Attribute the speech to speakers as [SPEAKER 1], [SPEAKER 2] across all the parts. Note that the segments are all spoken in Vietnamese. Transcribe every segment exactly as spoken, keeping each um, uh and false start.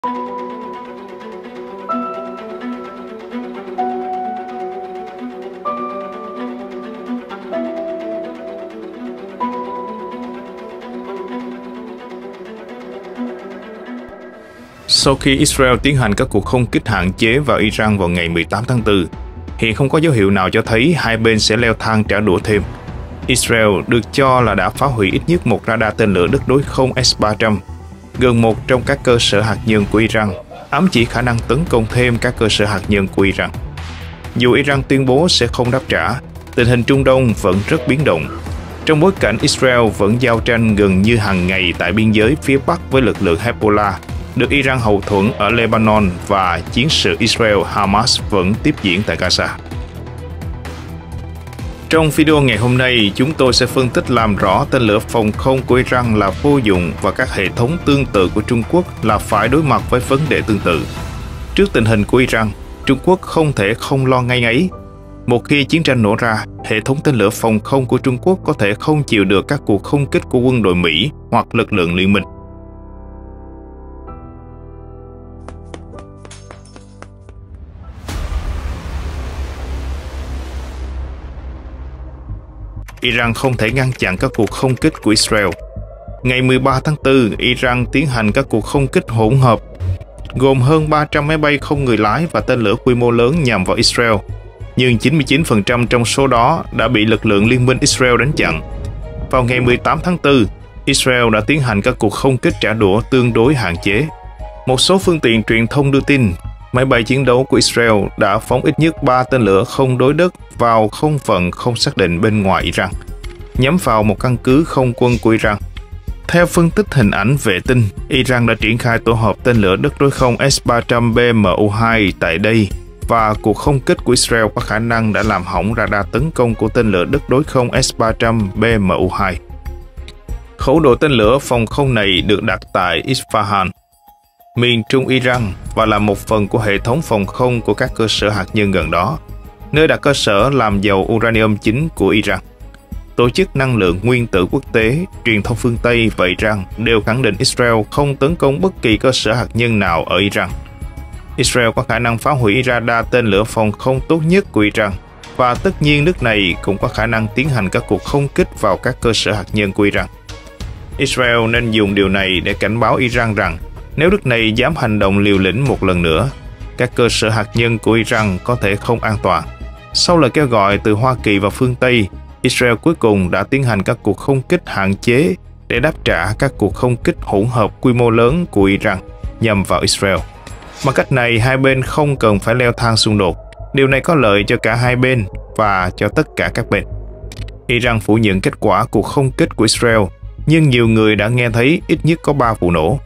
[SPEAKER 1] Sau khi Israel tiến hành các cuộc không kích hạn chế vào Iran vào ngày mười tám tháng tư, hiện không có dấu hiệu nào cho thấy hai bên sẽ leo thang trả đũa thêm. Israel được cho là đã phá hủy ít nhất một radar tên lửa đất đối không S ba trăm, gần một trong các cơ sở hạt nhân của Iran, ám chỉ khả năng tấn công thêm các cơ sở hạt nhân của Iran. Dù Iran tuyên bố sẽ không đáp trả, tình hình Trung Đông vẫn rất biến động. Trong bối cảnh Israel vẫn giao tranh gần như hàng ngày tại biên giới phía Bắc với lực lượng Hezbollah, được Iran hậu thuẫn ở Lebanon, và chiến sự Israel-Hamas vẫn tiếp diễn tại Gaza. Trong video ngày hôm nay, chúng tôi sẽ phân tích làm rõ tên lửa phòng không của Iran là vô dụng và các hệ thống tương tự của Trung Quốc là phải đối mặt với vấn đề tương tự. Trước tình hình của Iran, Trung Quốc không thể không lo ngay ấy. Một khi chiến tranh nổ ra, hệ thống tên lửa phòng không của Trung Quốc có thể không chịu được các cuộc không kích của quân đội Mỹ hoặc lực lượng liên minh. Iran không thể ngăn chặn các cuộc không kích của Israel. Ngày mười ba tháng tư, Iran tiến hành các cuộc không kích hỗn hợp, gồm hơn ba trăm máy bay không người lái và tên lửa quy mô lớn nhằm vào Israel, nhưng chín mươi chín phần trăm trong số đó đã bị lực lượng liên minh Israel đánh chặn. Vào ngày mười tám tháng tư, Israel đã tiến hành các cuộc không kích trả đũa tương đối hạn chế. Một số phương tiện truyền thông đưa tin, máy bay chiến đấu của Israel đã phóng ít nhất ba tên lửa không đối đất vào không phận không xác định bên ngoài Iran, nhắm vào một căn cứ không quân của Iran. Theo phân tích hình ảnh vệ tinh, Iran đã triển khai tổ hợp tên lửa đất đối không S ba trăm B M U hai tại đây, và cuộc không kích của Israel có khả năng đã làm hỏng radar tấn công của tên lửa đất đối không S ba trăm B M U hai. Khẩu độ tên lửa phòng không này được đặt tại Isfahan, miền trung Iran, và là một phần của hệ thống phòng không của các cơ sở hạt nhân gần đó, nơi đặt cơ sở làm dầu uranium chính của Iran. Tổ chức Năng lượng Nguyên tử Quốc tế, truyền thông phương Tây và Iran đều khẳng định Israel không tấn công bất kỳ cơ sở hạt nhân nào ở Iran. Israel có khả năng phá hủy radar tên lửa phòng không tốt nhất của Iran, và tất nhiên nước này cũng có khả năng tiến hành các cuộc không kích vào các cơ sở hạt nhân của Iran. Israel nên dùng điều này để cảnh báo Iran rằng nếu nước này dám hành động liều lĩnh một lần nữa, các cơ sở hạt nhân của Iran có thể không an toàn. Sau lời kêu gọi từ Hoa Kỳ và phương Tây, Israel cuối cùng đã tiến hành các cuộc không kích hạn chế để đáp trả các cuộc không kích hỗn hợp quy mô lớn của Iran nhằm vào Israel. Bằng cách này, hai bên không cần phải leo thang xung đột. Điều này có lợi cho cả hai bên và cho tất cả các bên. Iran phủ nhận kết quả cuộc không kích của Israel, nhưng nhiều người đã nghe thấy ít nhất có ba vụ nổ.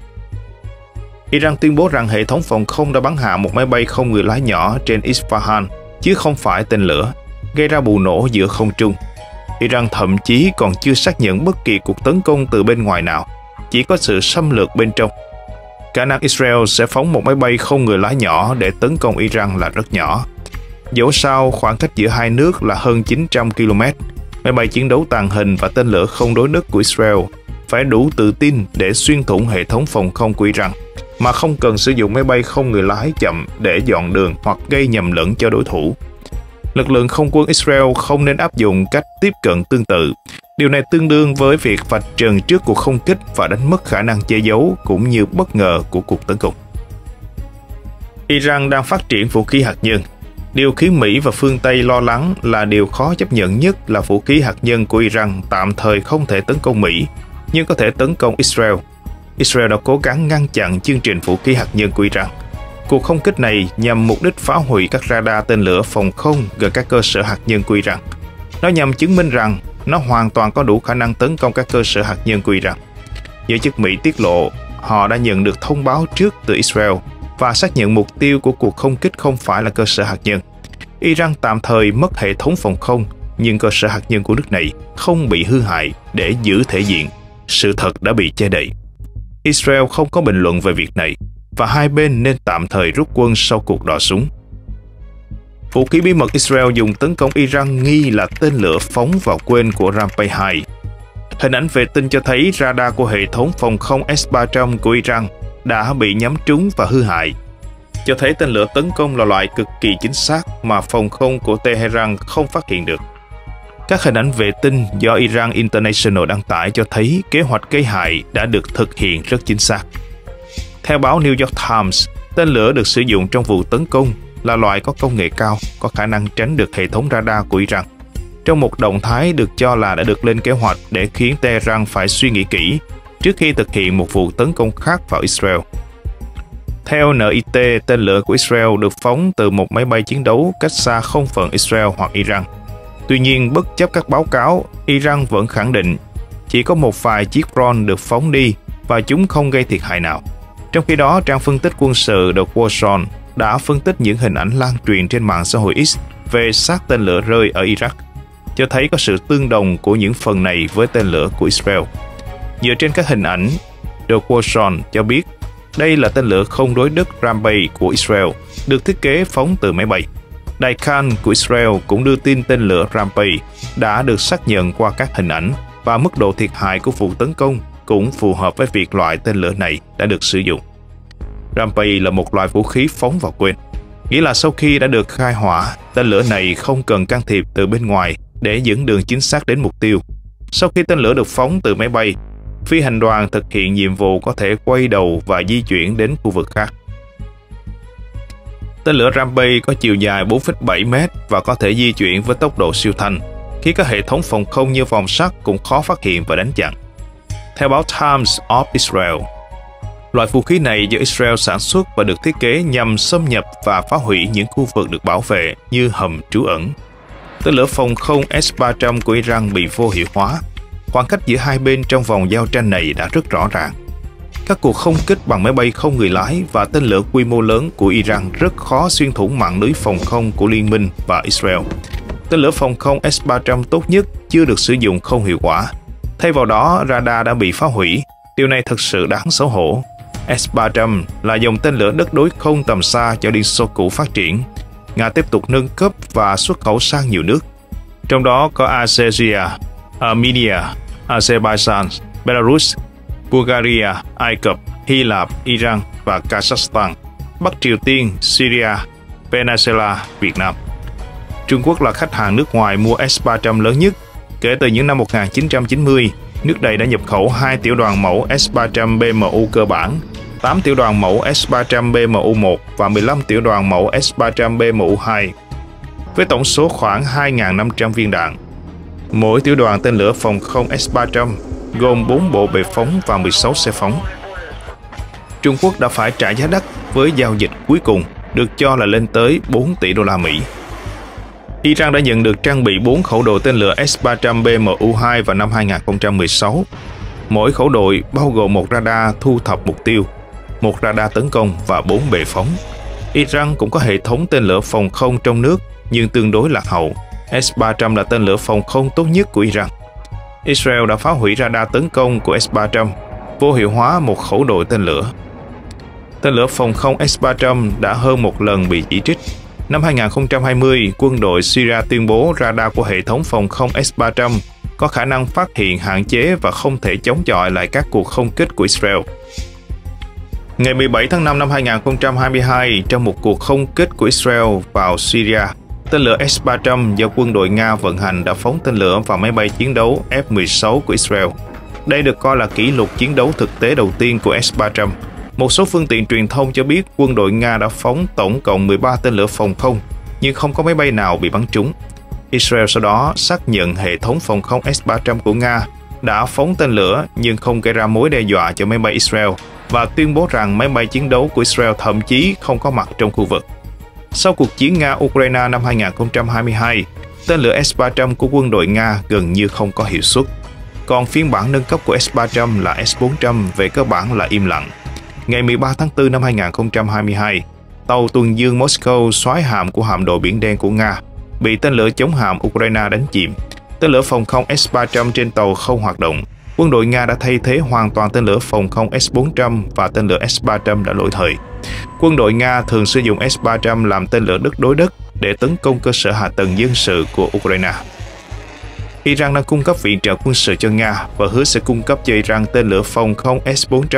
[SPEAKER 1] Iran tuyên bố rằng hệ thống phòng không đã bắn hạ một máy bay không người lái nhỏ trên Isfahan, chứ không phải tên lửa, gây ra vụ nổ giữa không trung. Iran thậm chí còn chưa xác nhận bất kỳ cuộc tấn công từ bên ngoài nào, chỉ có sự xâm lược bên trong. Khả năng Israel sẽ phóng một máy bay không người lái nhỏ để tấn công Iran là rất nhỏ. Dẫu sao, khoảng cách giữa hai nước là hơn chín trăm ki lô mét, máy bay chiến đấu tàng hình và tên lửa không đối đất của Israel phải đủ tự tin để xuyên thủng hệ thống phòng không của Iran, mà không cần sử dụng máy bay không người lái chậm để dọn đường hoặc gây nhầm lẫn cho đối thủ. Lực lượng không quân Israel không nên áp dụng cách tiếp cận tương tự. Điều này tương đương với việc vạch trần trước cuộc không kích và đánh mất khả năng che giấu cũng như bất ngờ của cuộc tấn công. Iran đang phát triển vũ khí hạt nhân. Điều khiến Mỹ và phương Tây lo lắng là điều khó chấp nhận nhất là vũ khí hạt nhân của Iran tạm thời không thể tấn công Mỹ, nhưng có thể tấn công Israel. Israel đã cố gắng ngăn chặn chương trình vũ khí hạt nhân của Iran. Cuộc không kích này nhằm mục đích phá hủy các radar tên lửa phòng không gần các cơ sở hạt nhân của Iran. Nó nhằm chứng minh rằng nó hoàn toàn có đủ khả năng tấn công các cơ sở hạt nhân của Iran. Giới chức Mỹ tiết lộ họ đã nhận được thông báo trước từ Israel và xác nhận mục tiêu của cuộc không kích không phải là cơ sở hạt nhân. Iran tạm thời mất hệ thống phòng không, nhưng cơ sở hạt nhân của nước này không bị hư hại để giữ thể diện. Sự thật đã bị che đậy. Israel không có bình luận về việc này, và hai bên nên tạm thời rút quân sau cuộc đọ súng. Vũ khí bí mật Israel dùng tấn công Iran nghi là tên lửa phóng vào quên của Rampage hai. Hình ảnh vệ tinh cho thấy radar của hệ thống phòng không S ba trăm của Iran đã bị nhắm trúng và hư hại, cho thấy tên lửa tấn công là loại cực kỳ chính xác mà phòng không của Tehran không phát hiện được. Các hình ảnh vệ tinh do Iran International đăng tải cho thấy kế hoạch gây hại đã được thực hiện rất chính xác. Theo báo New York Times, tên lửa được sử dụng trong vụ tấn công là loại có công nghệ cao, có khả năng tránh được hệ thống radar của Iran. Trong một động thái được cho là đã được lên kế hoạch để khiến Tehran phải suy nghĩ kỹ trước khi thực hiện một vụ tấn công khác vào Israel. Theo en i tê, tên lửa của Israel được phóng từ một máy bay chiến đấu cách xa không phận Israel hoặc Iran. Tuy nhiên, bất chấp các báo cáo, Iran vẫn khẳng định chỉ có một vài chiếc drone được phóng đi và chúng không gây thiệt hại nào. Trong khi đó, trang phân tích quân sự The Wall Street đã phân tích những hình ảnh lan truyền trên mạng xã hội X về xác tên lửa rơi ở Iraq, cho thấy có sự tương đồng của những phần này với tên lửa của Israel. Dựa trên các hình ảnh, The Wall Street cho biết đây là tên lửa không đối đất Rampage của Israel, được thiết kế phóng từ máy bay. Đài Khan của Israel cũng đưa tin tên lửa Rampage đã được xác nhận qua các hình ảnh và mức độ thiệt hại của vụ tấn công cũng phù hợp với việc loại tên lửa này đã được sử dụng. Rampage là một loại vũ khí phóng vào quên, nghĩa là sau khi đã được khai hỏa, tên lửa này không cần can thiệp từ bên ngoài để dẫn đường chính xác đến mục tiêu. Sau khi tên lửa được phóng từ máy bay, phi hành đoàn thực hiện nhiệm vụ có thể quay đầu và di chuyển đến khu vực khác. Tên lửa Rampage có chiều dài bốn phẩy bảy mét và có thể di chuyển với tốc độ siêu thanh, khiến các hệ thống phòng không như vòng sắt cũng khó phát hiện và đánh chặn. Theo báo Times of Israel, loại vũ khí này do Israel sản xuất và được thiết kế nhằm xâm nhập và phá hủy những khu vực được bảo vệ như hầm trú ẩn. Tên lửa phòng không S ba trăm của Iran bị vô hiệu hóa. Khoảng cách giữa hai bên trong vòng giao tranh này đã rất rõ ràng. Các cuộc không kích bằng máy bay không người lái và tên lửa quy mô lớn của Iran rất khó xuyên thủng mạng lưới phòng không của Liên minh và Israel. Tên lửa phòng không S ba trăm tốt nhất chưa được sử dụng không hiệu quả. Thay vào đó, radar đã bị phá hủy. Điều này thật sự đáng xấu hổ. S ba trăm là dòng tên lửa đất đối không tầm xa cho Liên Xô cũ phát triển. Nga tiếp tục nâng cấp và xuất khẩu sang nhiều nước, trong đó có Algeria, Armenia, Azerbaijan, Belarus, Bulgaria, Ai Cập, Hy Lạp, Iran và Kazakhstan, Bắc Triều Tiên, Syria, Venezuela, Việt Nam. Trung Quốc là khách hàng nước ngoài mua S ba trăm lớn nhất. Kể từ những năm một nghìn chín trăm chín mươi, nước này đã nhập khẩu hai tiểu đoàn mẫu S ba trăm B M U cơ bản, tám tiểu đoàn mẫu S ba trăm B M U một và mười lăm tiểu đoàn mẫu S ba trăm B M U hai, với tổng số khoảng hai nghìn năm trăm viên đạn. Mỗi tiểu đoàn tên lửa phòng không S ba trăm gồm bốn bộ bệ phóng và mười sáu xe phóng. Trung Quốc đã phải trả giá đắt với giao dịch cuối cùng, được cho là lên tới bốn tỷ đô la Mỹ. Iran đã nhận được trang bị bốn khẩu đội tên lửa S ba trăm B M U hai vào năm hai nghìn không trăm mười sáu. Mỗi khẩu đội bao gồm một radar thu thập mục tiêu, một radar tấn công và bốn bệ phóng. Iran cũng có hệ thống tên lửa phòng không trong nước nhưng tương đối lạc hậu. S ba trăm là tên lửa phòng không tốt nhất của Iran. Israel đã phá hủy radar tấn công của S ba trăm, vô hiệu hóa một khẩu đội tên lửa. Tên lửa phòng không S ba trăm đã hơn một lần bị chỉ trích. Năm hai nghìn không trăm hai mươi, quân đội Syria tuyên bố radar của hệ thống phòng không S ba trăm có khả năng phát hiện, hạn chế và không thể chống chọi lại các cuộc không kích của Israel. Ngày mười bảy tháng năm năm hai nghìn không trăm hai mươi hai, trong một cuộc không kích của Israel vào Syria, tên lửa S ba trăm do quân đội Nga vận hành đã phóng tên lửa vào máy bay chiến đấu F mười sáu của Israel. Đây được coi là kỷ lục chiến đấu thực tế đầu tiên của S ba trăm. Một số phương tiện truyền thông cho biết quân đội Nga đã phóng tổng cộng mười ba tên lửa phòng không, nhưng không có máy bay nào bị bắn trúng. Israel sau đó xác nhận hệ thống phòng không S ba trăm của Nga đã phóng tên lửa nhưng không gây ra mối đe dọa cho máy bay Israel và tuyên bố rằng máy bay chiến đấu của Israel thậm chí không có mặt trong khu vực. Sau cuộc chiến Nga-Ukraine năm hai nghìn không trăm hai mươi hai, tên lửa S ba trăm của quân đội Nga gần như không có hiệu suất. Còn phiên bản nâng cấp của S ba trăm là S bốn trăm về cơ bản là im lặng. Ngày mười ba tháng tư năm hai nghìn không trăm hai mươi hai, tàu tuần dương Moscow soái hạm của hạm đội Biển Đen của Nga bị tên lửa chống hạm Ukraine đánh chìm. Tên lửa phòng không S ba trăm trên tàu không hoạt động. Quân đội Nga đã thay thế hoàn toàn tên lửa phòng không S bốn trăm và tên lửa S ba trăm đã lỗi thời. Quân đội Nga thường sử dụng S ba trăm làm tên lửa đất đối đất để tấn công cơ sở hạ tầng dân sự của Ukraine. Iran đang cung cấp viện trợ quân sự cho Nga và hứa sẽ cung cấp cho Iran tên lửa phòng không S bốn trăm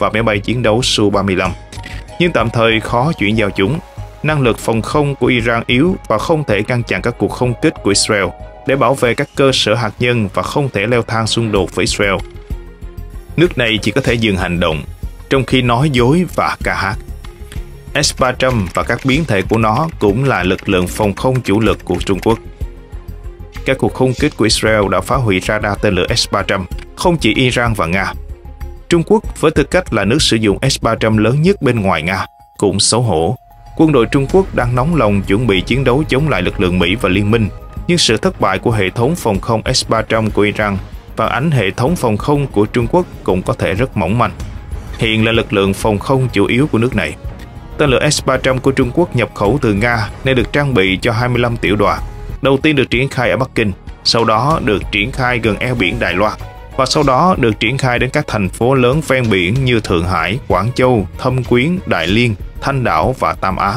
[SPEAKER 1] và máy bay chiến đấu Su ba mươi lăm, nhưng tạm thời khó chuyển giao chúng. Năng lực phòng không của Iran yếu và không thể ngăn chặn các cuộc không kích của Israel để bảo vệ các cơ sở hạt nhân và không thể leo thang xung đột với Israel. Nước này chỉ có thể dừng hành động, trong khi nói dối và ca hát. S ba trăm và các biến thể của nó cũng là lực lượng phòng không chủ lực của Trung Quốc. Các cuộc không kích của Israel đã phá hủy radar tên lửa S ba trăm, không chỉ Iran và Nga. Trung Quốc, với tư cách là nước sử dụng S ba trăm lớn nhất bên ngoài Nga, cũng xấu hổ. Quân đội Trung Quốc đang nóng lòng chuẩn bị chiến đấu chống lại lực lượng Mỹ và Liên minh, nhưng sự thất bại của hệ thống phòng không S ba trăm của Iran phản ánh hệ thống phòng không của Trung Quốc cũng có thể rất mỏng manh. Hiện là lực lượng phòng không chủ yếu của nước này. Tên lửa S ba trăm của Trung Quốc nhập khẩu từ Nga nên được trang bị cho hai mươi lăm tiểu đoàn. Đầu tiên được triển khai ở Bắc Kinh, sau đó được triển khai gần eo biển Đài Loan, và sau đó được triển khai đến các thành phố lớn ven biển như Thượng Hải, Quảng Châu, Thâm Quyến, Đại Liên, Thanh Đảo và Tam Á.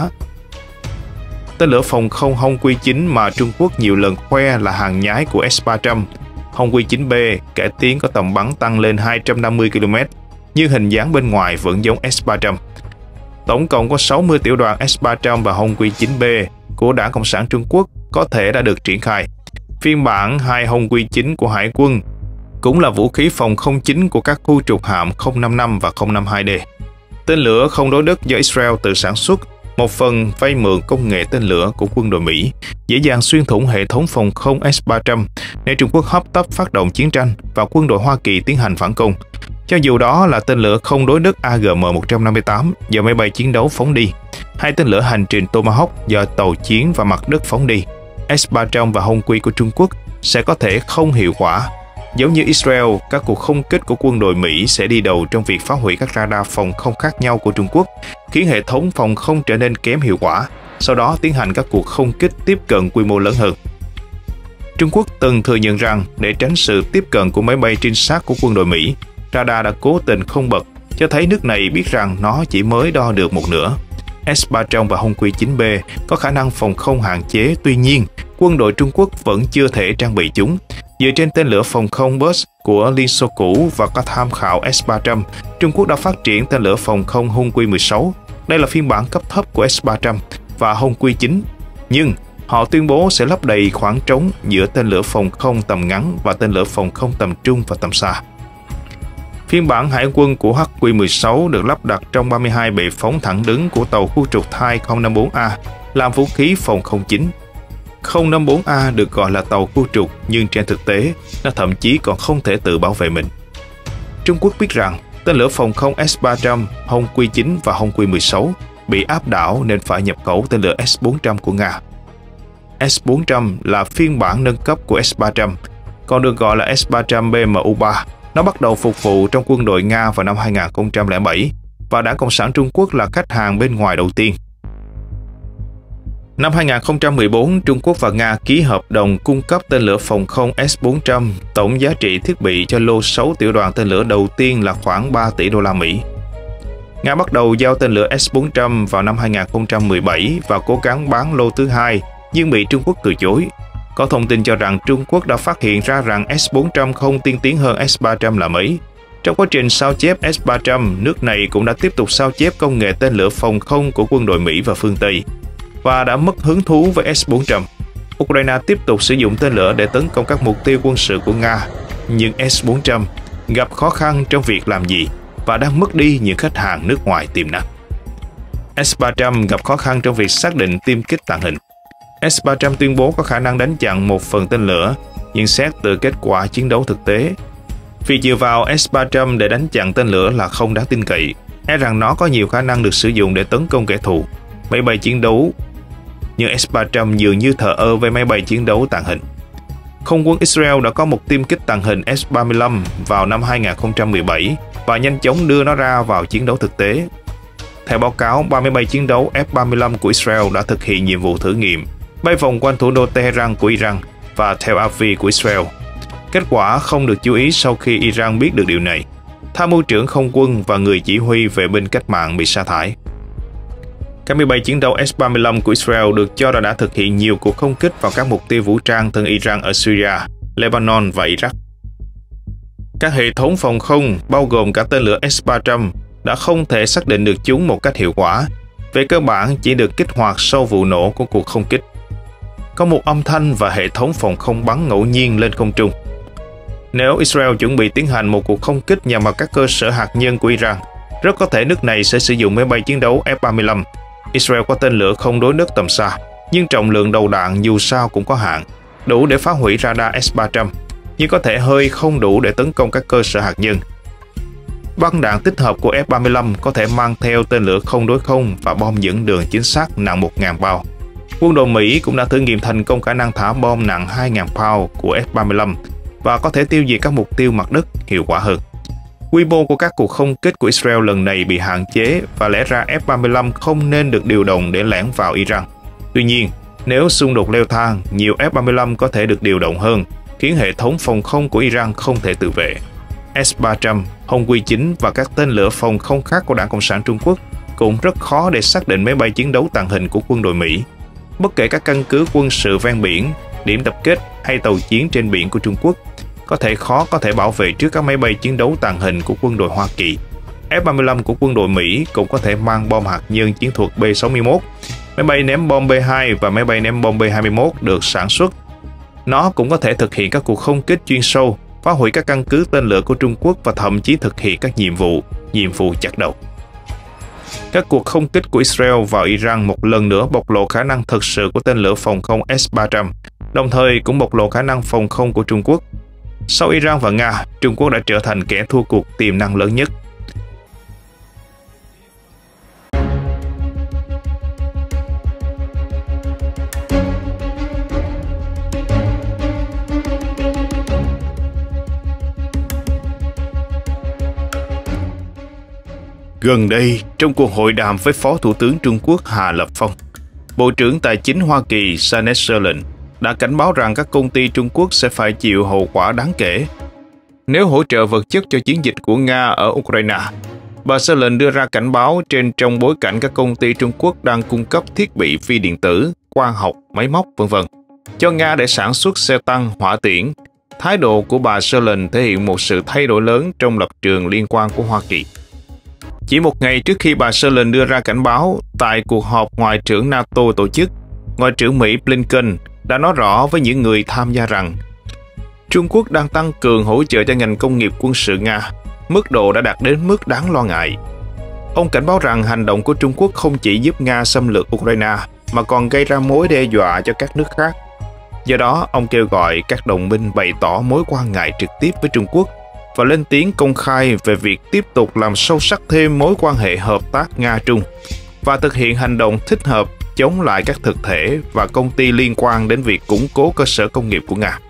[SPEAKER 1] Tên lửa phòng không Hông Quy chín mà Trung Quốc nhiều lần khoe là hàng nhái của S ba trăm. Hông Quy chín B cải tiến có tầm bắn tăng lên hai trăm năm mươi ki lô mét, nhưng hình dáng bên ngoài vẫn giống S ba trăm. Tổng cộng có sáu mươi tiểu đoàn S ba trăm và Hông Quy chín B của Đảng Cộng sản Trung Quốc có thể đã được triển khai. Phiên bản hai Hông Quy chín của Hải quân cũng là vũ khí phòng không chính của các khu trục hạm không năm năm và không năm hai D. Tên lửa không đối đất do Israel tự sản xuất, một phần vay mượn công nghệ tên lửa của quân đội Mỹ, dễ dàng xuyên thủng hệ thống phòng không S ba trăm để Trung Quốc hấp tấp phát động chiến tranh và quân đội Hoa Kỳ tiến hành phản công. Cho dù đó là tên lửa không đối đất A G M một trăm năm mươi tám do máy bay chiến đấu phóng đi, hay tên lửa hành trình Tomahawk do tàu chiến và mặt đất phóng đi, S ba trăm và Hông Quy của Trung Quốc sẽ có thể không hiệu quả. Giống như Israel, các cuộc không kích của quân đội Mỹ sẽ đi đầu trong việc phá hủy các radar phòng không khác nhau của Trung Quốc, khiến hệ thống phòng không trở nên kém hiệu quả, sau đó tiến hành các cuộc không kích tiếp cận quy mô lớn hơn. Trung Quốc từng thừa nhận rằng để tránh sự tiếp cận của máy bay trinh sát của quân đội Mỹ, radar đã cố tình không bật, cho thấy nước này biết rằng nó chỉ mới đo được một nửa. S ba trăm và Hông Quy chín B có khả năng phòng không hạn chế, tuy nhiên, quân đội Trung Quốc vẫn chưa thể trang bị chúng. Dựa trên tên lửa phòng không Burst của Liên Xô cũ và có tham khảo S ba trăm, Trung Quốc đã phát triển tên lửa phòng không Hông Quy mười sáu. Đây là phiên bản cấp thấp của S ba trăm và Hông Quy chín. Nhưng họ tuyên bố sẽ lấp đầy khoảng trống giữa tên lửa phòng không tầm ngắn và tên lửa phòng không tầm trung và tầm xa. Phiên bản hải quân của H Q mười sáu được lắp đặt trong ba mươi hai bệ phóng thẳng đứng của tàu khu trục Thai không năm bốn A làm vũ khí phòng không chính. không năm bốn A được gọi là tàu khu trục, nhưng trên thực tế, nó thậm chí còn không thể tự bảo vệ mình. Trung Quốc biết rằng tên lửa phòng không S ba trăm, Hông Quy chín và Hông Quy mười sáu bị áp đảo nên phải nhập khẩu tên lửa S bốn trăm của Nga. S bốn trăm là phiên bản nâng cấp của S ba trăm, còn được gọi là S ba trăm B M U ba. Nó bắt đầu phục vụ trong quân đội Nga vào năm hai nghìn không trăm lẻ bảy và Đảng Cộng sản Trung Quốc là khách hàng bên ngoài đầu tiên. Năm hai nghìn không trăm mười bốn, Trung Quốc và Nga ký hợp đồng cung cấp tên lửa phòng không S bốn trăm, tổng giá trị thiết bị cho lô sáu tiểu đoàn tên lửa đầu tiên là khoảng ba tỷ đô la Mỹ. Nga bắt đầu giao tên lửa S bốn trăm vào năm hai nghìn không trăm mười bảy và cố gắng bán lô thứ hai, nhưng bị Trung Quốc từ chối. Có thông tin cho rằng Trung Quốc đã phát hiện ra rằng S bốn trăm không tiên tiến hơn S ba trăm là mấy. Trong quá trình sao chép S ba trăm, nước này cũng đã tiếp tục sao chép công nghệ tên lửa phòng không của quân đội Mỹ và phương Tây, và đã mất hứng thú với S bốn trăm. Ukraine tiếp tục sử dụng tên lửa để tấn công các mục tiêu quân sự của Nga, nhưng S bốn trăm gặp khó khăn trong việc làm gì và đang mất đi những khách hàng nước ngoài tiềm năng. S ba trăm gặp khó khăn trong việc xác định tiêm kích tàng hình. S ba trăm tuyên bố có khả năng đánh chặn một phần tên lửa, nhưng xét từ kết quả chiến đấu thực tế, việc dựa vào S ba trăm để đánh chặn tên lửa là không đáng tin cậy, e rằng nó có nhiều khả năng được sử dụng để tấn công kẻ thù, máy bay chiến đấu, nhưng S ba trăm dường như thờ ơ với máy bay chiến đấu tàng hình. Không quân Israel đã có một tiêm kích tàng hình S ba mươi lăm vào năm hai nghìn không trăm mười bảy và nhanh chóng đưa nó ra vào chiến đấu thực tế. Theo báo cáo, ba máy bay chiến đấu F ba mươi lăm của Israel đã thực hiện nhiệm vụ thử nghiệm, bay vòng quanh thủ đô Tehran của Iran và Tel Aviv của Israel. Kết quả không được chú ý sau khi Iran biết được điều này. Tham mưu trưởng không quân và người chỉ huy vệ binh cách mạng bị sa thải. Các máy bay chiến đấu S ba mươi lăm của Israel được cho là đã thực hiện nhiều cuộc không kích vào các mục tiêu vũ trang thân Iran ở Syria, Lebanon và Iraq. Các hệ thống phòng không, bao gồm cả tên lửa S ba trăm, đã không thể xác định được chúng một cách hiệu quả, về cơ bản chỉ được kích hoạt sau vụ nổ của cuộc không kích. Có một âm thanh và hệ thống phòng không bắn ngẫu nhiên lên không trung. Nếu Israel chuẩn bị tiến hành một cuộc không kích nhằm vào các cơ sở hạt nhân của Iran, rất có thể nước này sẽ sử dụng máy bay chiến đấu F ba mươi lăm. Israel có tên lửa không đối đất tầm xa, nhưng trọng lượng đầu đạn dù sao cũng có hạn, đủ để phá hủy radar S ba trăm, nhưng có thể hơi không đủ để tấn công các cơ sở hạt nhân. Băng đạn tích hợp của F ba mươi lăm có thể mang theo tên lửa không đối không và bom dẫn đường chính xác nặng một nghìn pound. Quân đội Mỹ cũng đã thử nghiệm thành công khả năng thả bom nặng hai nghìn pound của F ba mươi lăm và có thể tiêu diệt các mục tiêu mặt đất hiệu quả hơn. Quy mô của các cuộc không kích của Israel lần này bị hạn chế và lẽ ra F ba mươi lăm không nên được điều động để lẻn vào Iran. Tuy nhiên, nếu xung đột leo thang, nhiều F ba mươi lăm có thể được điều động hơn, khiến hệ thống phòng không của Iran không thể tự vệ. S ba trăm, Hồng Quy chín và các tên lửa phòng không khác của Đảng Cộng sản Trung Quốc cũng rất khó để xác định máy bay chiến đấu tàng hình của quân đội Mỹ. Bất kể các căn cứ quân sự ven biển, điểm tập kết hay tàu chiến trên biển của Trung Quốc, có thể khó có thể bảo vệ trước các máy bay chiến đấu tàng hình của quân đội Hoa Kỳ. F ba mươi lăm của quân đội Mỹ cũng có thể mang bom hạt nhân chiến thuật B sáu mươi mốt. Máy bay ném bom B hai và máy bay ném bom B hai mươi mốt được sản xuất. Nó cũng có thể thực hiện các cuộc không kích chuyên sâu, phá hủy các căn cứ tên lửa của Trung Quốc và thậm chí thực hiện các nhiệm vụ, nhiệm vụ chặt đầu. Các cuộc không kích của Israel vào Iran một lần nữa bộc lộ khả năng thực sự của tên lửa phòng không S ba trăm, đồng thời cũng bộc lộ khả năng phòng không của Trung Quốc. Sau Iran và Nga, Trung Quốc đã trở thành kẻ thua cuộc tiềm năng lớn nhất. Gần đây, trong cuộc hội đàm với Phó Thủ tướng Trung Quốc Hà Lập Phong, Bộ trưởng Tài chính Hoa Kỳ Janet Yellen đã cảnh báo rằng các công ty Trung Quốc sẽ phải chịu hậu quả đáng kể nếu hỗ trợ vật chất cho chiến dịch của Nga ở Ukraine. Bà Yellen đưa ra cảnh báo trên trong bối cảnh các công ty Trung Quốc đang cung cấp thiết bị phi điện tử, quang học, máy móc, vân vân cho Nga để sản xuất xe tăng, hỏa tiễn. Thái độ của bà Yellen thể hiện một sự thay đổi lớn trong lập trường liên quan của Hoa Kỳ. Chỉ một ngày trước khi bà Yellen đưa ra cảnh báo, tại cuộc họp Ngoại trưởng NATO tổ chức, Ngoại trưởng Mỹ Blinken đã nói rõ với những người tham gia rằng Trung Quốc đang tăng cường hỗ trợ cho ngành công nghiệp quân sự Nga, mức độ đã đạt đến mức đáng lo ngại. Ông cảnh báo rằng hành động của Trung Quốc không chỉ giúp Nga xâm lược Ukraine, mà còn gây ra mối đe dọa cho các nước khác. Do đó, ông kêu gọi các đồng minh bày tỏ mối quan ngại trực tiếp với Trung Quốc và lên tiếng công khai về việc tiếp tục làm sâu sắc thêm mối quan hệ hợp tác Nga-Trung và thực hiện hành động thích hợp chống lại các thực thể và công ty liên quan đến việc củng cố cơ sở công nghiệp của Nga.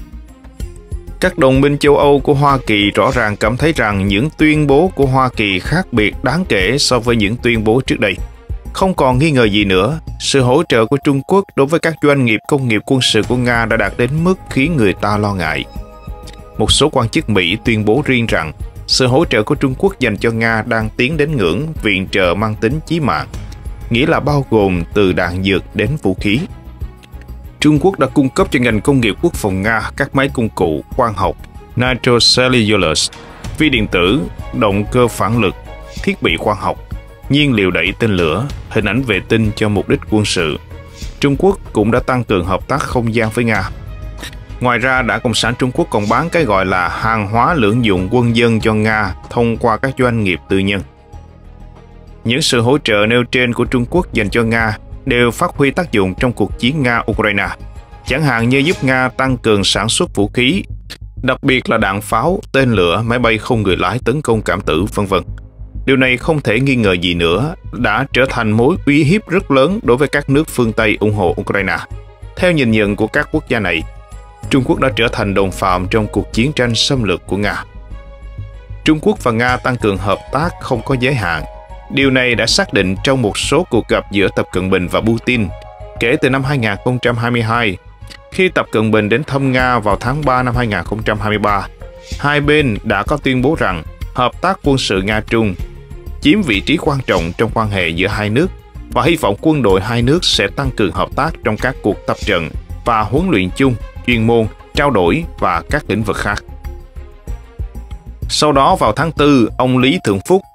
[SPEAKER 1] Các đồng minh châu Âu của Hoa Kỳ rõ ràng cảm thấy rằng những tuyên bố của Hoa Kỳ khác biệt đáng kể so với những tuyên bố trước đây. Không còn nghi ngờ gì nữa, sự hỗ trợ của Trung Quốc đối với các doanh nghiệp công nghiệp quân sự của Nga đã đạt đến mức khiến người ta lo ngại. Một số quan chức Mỹ tuyên bố riêng rằng sự hỗ trợ của Trung Quốc dành cho Nga đang tiến đến ngưỡng viện trợ mang tính chí mạng, nghĩa là bao gồm từ đạn dược đến vũ khí. Trung Quốc đã cung cấp cho ngành công nghiệp quốc phòng Nga các máy công cụ, quang học, nitrocellulose, vi điện tử, động cơ phản lực, thiết bị khoa học, nhiên liệu đẩy tên lửa, hình ảnh vệ tinh cho mục đích quân sự. Trung Quốc cũng đã tăng cường hợp tác không gian với Nga. Ngoài ra, Đảng Cộng sản Trung Quốc còn bán cái gọi là hàng hóa lưỡng dụng quân dân cho Nga thông qua các doanh nghiệp tư nhân. Những sự hỗ trợ nêu trên của Trung Quốc dành cho Nga đều phát huy tác dụng trong cuộc chiến Nga-Ukraine, chẳng hạn như giúp Nga tăng cường sản xuất vũ khí, đặc biệt là đạn pháo, tên lửa, máy bay không người lái tấn công cảm tử, vân vân. Điều này không thể nghi ngờ gì nữa đã trở thành mối uy hiếp rất lớn đối với các nước phương Tây ủng hộ Ukraine. Theo nhìn nhận của các quốc gia này, Trung Quốc đã trở thành đồng phạm trong cuộc chiến tranh xâm lược của Nga. Trung Quốc và Nga tăng cường hợp tác không có giới hạn. Điều này đã xác định trong một số cuộc gặp giữa Tập Cận Bình và Putin kể từ năm hai nghìn không trăm hai mươi hai. Khi Tập Cận Bình đến thăm Nga vào tháng ba năm hai nghìn không trăm hai mươi ba, hai bên đã có tuyên bố rằng hợp tác quân sự Nga-Trung chiếm vị trí quan trọng trong quan hệ giữa hai nước và hy vọng quân đội hai nước sẽ tăng cường hợp tác trong các cuộc tập trận và huấn luyện chung, chuyên môn, trao đổi và các lĩnh vực khác. Sau đó vào tháng tư, ông Lý Thượng Phúc,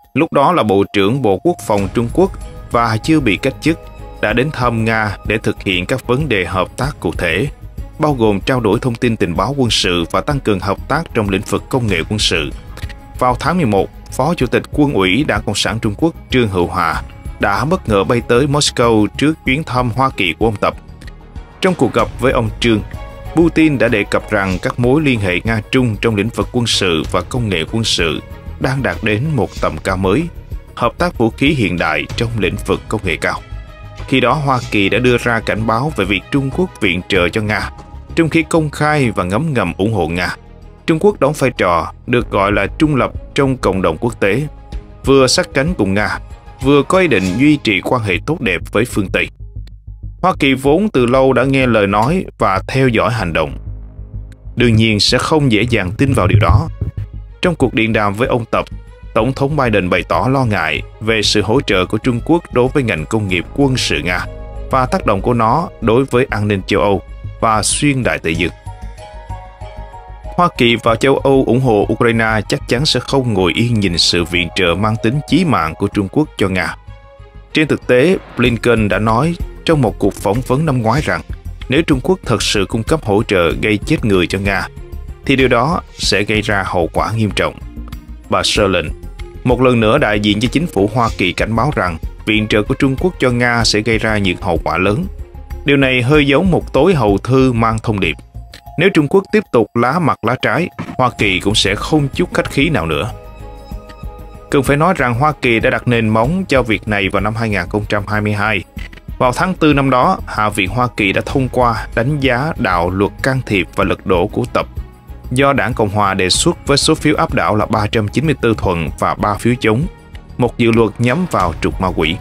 [SPEAKER 1] lúc đó là Bộ trưởng Bộ Quốc phòng Trung Quốc và chưa bị cách chức, đã đến thăm Nga để thực hiện các vấn đề hợp tác cụ thể, bao gồm trao đổi thông tin tình báo quân sự và tăng cường hợp tác trong lĩnh vực công nghệ quân sự. Vào tháng mười một, Phó Chủ tịch Quân ủy Đảng Cộng sản Trung Quốc Trương Hữu Hòa đã bất ngờ bay tới Moscow trước chuyến thăm Hoa Kỳ của ông Tập. Trong cuộc gặp với ông Trương, Putin đã đề cập rằng các mối liên hệ Nga-Trung trong lĩnh vực quân sự và công nghệ quân sự đang đạt đến một tầm cao mới, hợp tác vũ khí hiện đại trong lĩnh vực công nghệ cao. Khi đó, Hoa Kỳ đã đưa ra cảnh báo về việc Trung Quốc viện trợ cho Nga, trong khi công khai và ngấm ngầm ủng hộ Nga. Trung Quốc đóng vai trò được gọi là trung lập trong cộng đồng quốc tế, vừa sát cánh cùng Nga, vừa có ý định duy trì quan hệ tốt đẹp với phương Tây. Hoa Kỳ vốn từ lâu đã nghe lời nói và theo dõi hành động, đương nhiên sẽ không dễ dàng tin vào điều đó. Trong cuộc điện đàm với ông Tập, Tổng thống Biden bày tỏ lo ngại về sự hỗ trợ của Trung Quốc đối với ngành công nghiệp quân sự Nga và tác động của nó đối với an ninh châu Âu và xuyên Đại Tây Dương. Hoa Kỳ và châu Âu ủng hộ Ukraine chắc chắn sẽ không ngồi yên nhìn sự viện trợ mang tính chí mạng của Trung Quốc cho Nga. Trên thực tế, Blinken đã nói trong một cuộc phỏng vấn năm ngoái rằng nếu Trung Quốc thật sự cung cấp hỗ trợ gây chết người cho Nga, thì điều đó sẽ gây ra hậu quả nghiêm trọng. Bà Sherlin, một lần nữa đại diện cho chính phủ Hoa Kỳ, cảnh báo rằng viện trợ của Trung Quốc cho Nga sẽ gây ra những hậu quả lớn. Điều này hơi giống một tối hậu thư mang thông điệp: nếu Trung Quốc tiếp tục lá mặt lá trái, Hoa Kỳ cũng sẽ không chút khách khí nào nữa. Cần phải nói rằng Hoa Kỳ đã đặt nền móng cho việc này vào năm hai nghìn không trăm hai mươi hai. Vào tháng tư năm đó, Hạ viện Hoa Kỳ đã thông qua đánh giá đạo luật can thiệp và lật đổ của Tập, do Đảng Cộng hòa đề xuất với số phiếu áp đảo là ba trăm chín mươi tư thuận và ba phiếu chống, một dự luật nhắm vào trục ma quỷ.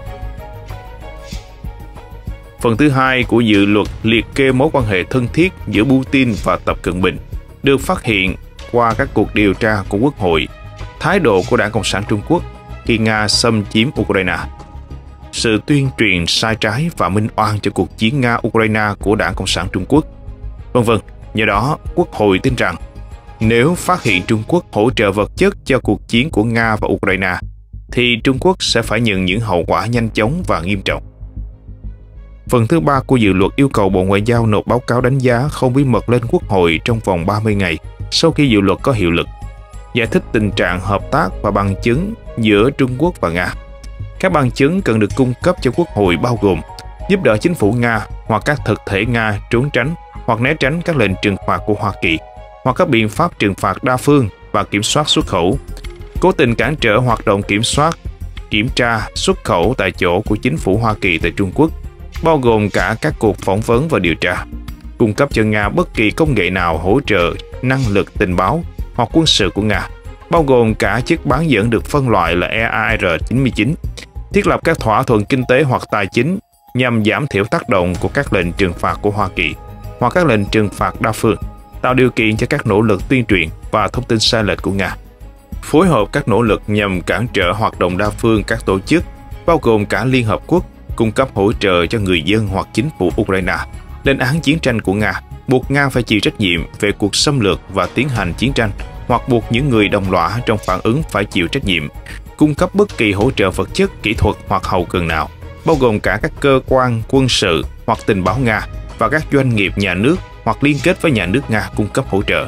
[SPEAKER 1] Phần thứ hai của dự luật liệt kê mối quan hệ thân thiết giữa Putin và Tập Cận Bình, được phát hiện qua các cuộc điều tra của Quốc hội, thái độ của Đảng Cộng sản Trung Quốc khi Nga xâm chiếm Ukraine, sự tuyên truyền sai trái và minh oan cho cuộc chiến Nga-Ukraine của Đảng Cộng sản Trung Quốc, vân vân. Do đó, Quốc hội tin rằng nếu phát hiện Trung Quốc hỗ trợ vật chất cho cuộc chiến của Nga và Ukraine, thì Trung Quốc sẽ phải nhận những hậu quả nhanh chóng và nghiêm trọng. Phần thứ ba của dự luật yêu cầu Bộ Ngoại giao nộp báo cáo đánh giá không bí mật lên Quốc hội trong vòng ba mươi ngày sau khi dự luật có hiệu lực, giải thích tình trạng hợp tác và bằng chứng giữa Trung Quốc và Nga. Các bằng chứng cần được cung cấp cho Quốc hội bao gồm giúp đỡ chính phủ Nga hoặc các thực thể Nga trốn tránh hoặc né tránh các lệnh trừng phạt của Hoa Kỳ, hoặc các biện pháp trừng phạt đa phương và kiểm soát xuất khẩu, cố tình cản trở hoạt động kiểm soát, kiểm tra xuất khẩu tại chỗ của chính phủ Hoa Kỳ tại Trung Quốc, bao gồm cả các cuộc phỏng vấn và điều tra, cung cấp cho Nga bất kỳ công nghệ nào hỗ trợ năng lực tình báo hoặc quân sự của Nga, bao gồm cả chiếc bán dẫn được phân loại là E A R chín mươi chín, thiết lập các thỏa thuận kinh tế hoặc tài chính nhằm giảm thiểu tác động của các lệnh trừng phạt của Hoa Kỳ hoặc các lệnh trừng phạt đa phương, tạo điều kiện cho các nỗ lực tuyên truyền và thông tin sai lệch của Nga, phối hợp các nỗ lực nhằm cản trở hoạt động đa phương các tổ chức, bao gồm cả Liên Hợp Quốc, cung cấp hỗ trợ cho người dân hoặc chính phủ Ukraine, lên án chiến tranh của Nga, buộc Nga phải chịu trách nhiệm về cuộc xâm lược và tiến hành chiến tranh, hoặc buộc những người đồng lõa trong phản ứng phải chịu trách nhiệm, cung cấp bất kỳ hỗ trợ vật chất, kỹ thuật hoặc hậu cần nào, bao gồm cả các cơ quan quân sự hoặc tình báo Nga và các doanh nghiệp nhà nước hoặc liên kết với nhà nước Nga cung cấp hỗ trợ.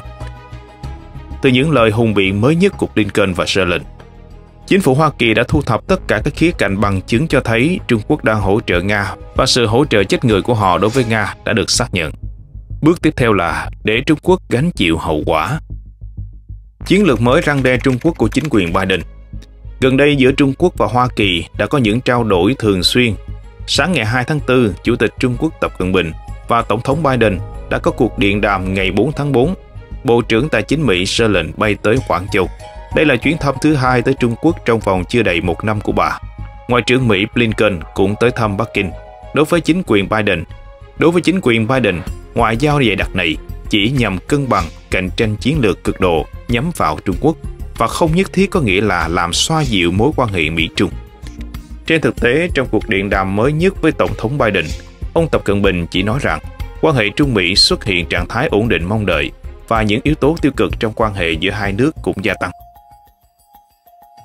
[SPEAKER 1] Từ những lời hùng biện mới nhất của Blinken và Sherlin, chính phủ Hoa Kỳ đã thu thập tất cả các khía cạnh bằng chứng cho thấy Trung Quốc đang hỗ trợ Nga và sự hỗ trợ chết người của họ đối với Nga đã được xác nhận. Bước tiếp theo là để Trung Quốc gánh chịu hậu quả. Chiến lược mới răn đe Trung Quốc của chính quyền Biden. Gần đây giữa Trung Quốc và Hoa Kỳ đã có những trao đổi thường xuyên. Sáng ngày hai tháng tư, Chủ tịch Trung Quốc Tập Cận Bình và Tổng thống Biden đã có cuộc điện đàm ngày bốn tháng tư. Bộ trưởng Tài chính Mỹ Sherlin bay tới Quảng Châu. Đây là chuyến thăm thứ hai tới Trung Quốc trong vòng chưa đầy một năm của bà. Ngoại trưởng Mỹ Blinken cũng tới thăm Bắc Kinh. Đối với chính quyền Biden, đối với chính quyền Biden, ngoại giao dày đặc này chỉ nhằm cân bằng cạnh tranh chiến lược cực độ nhắm vào Trung Quốc và không nhất thiết có nghĩa là làm xoa dịu mối quan hệ Mỹ-Trung. Trên thực tế, trong cuộc điện đàm mới nhất với Tổng thống Biden, ông Tập Cận Bình chỉ nói rằng quan hệ Trung Mỹ xuất hiện trạng thái ổn định mong đợi và những yếu tố tiêu cực trong quan hệ giữa hai nước cũng gia tăng.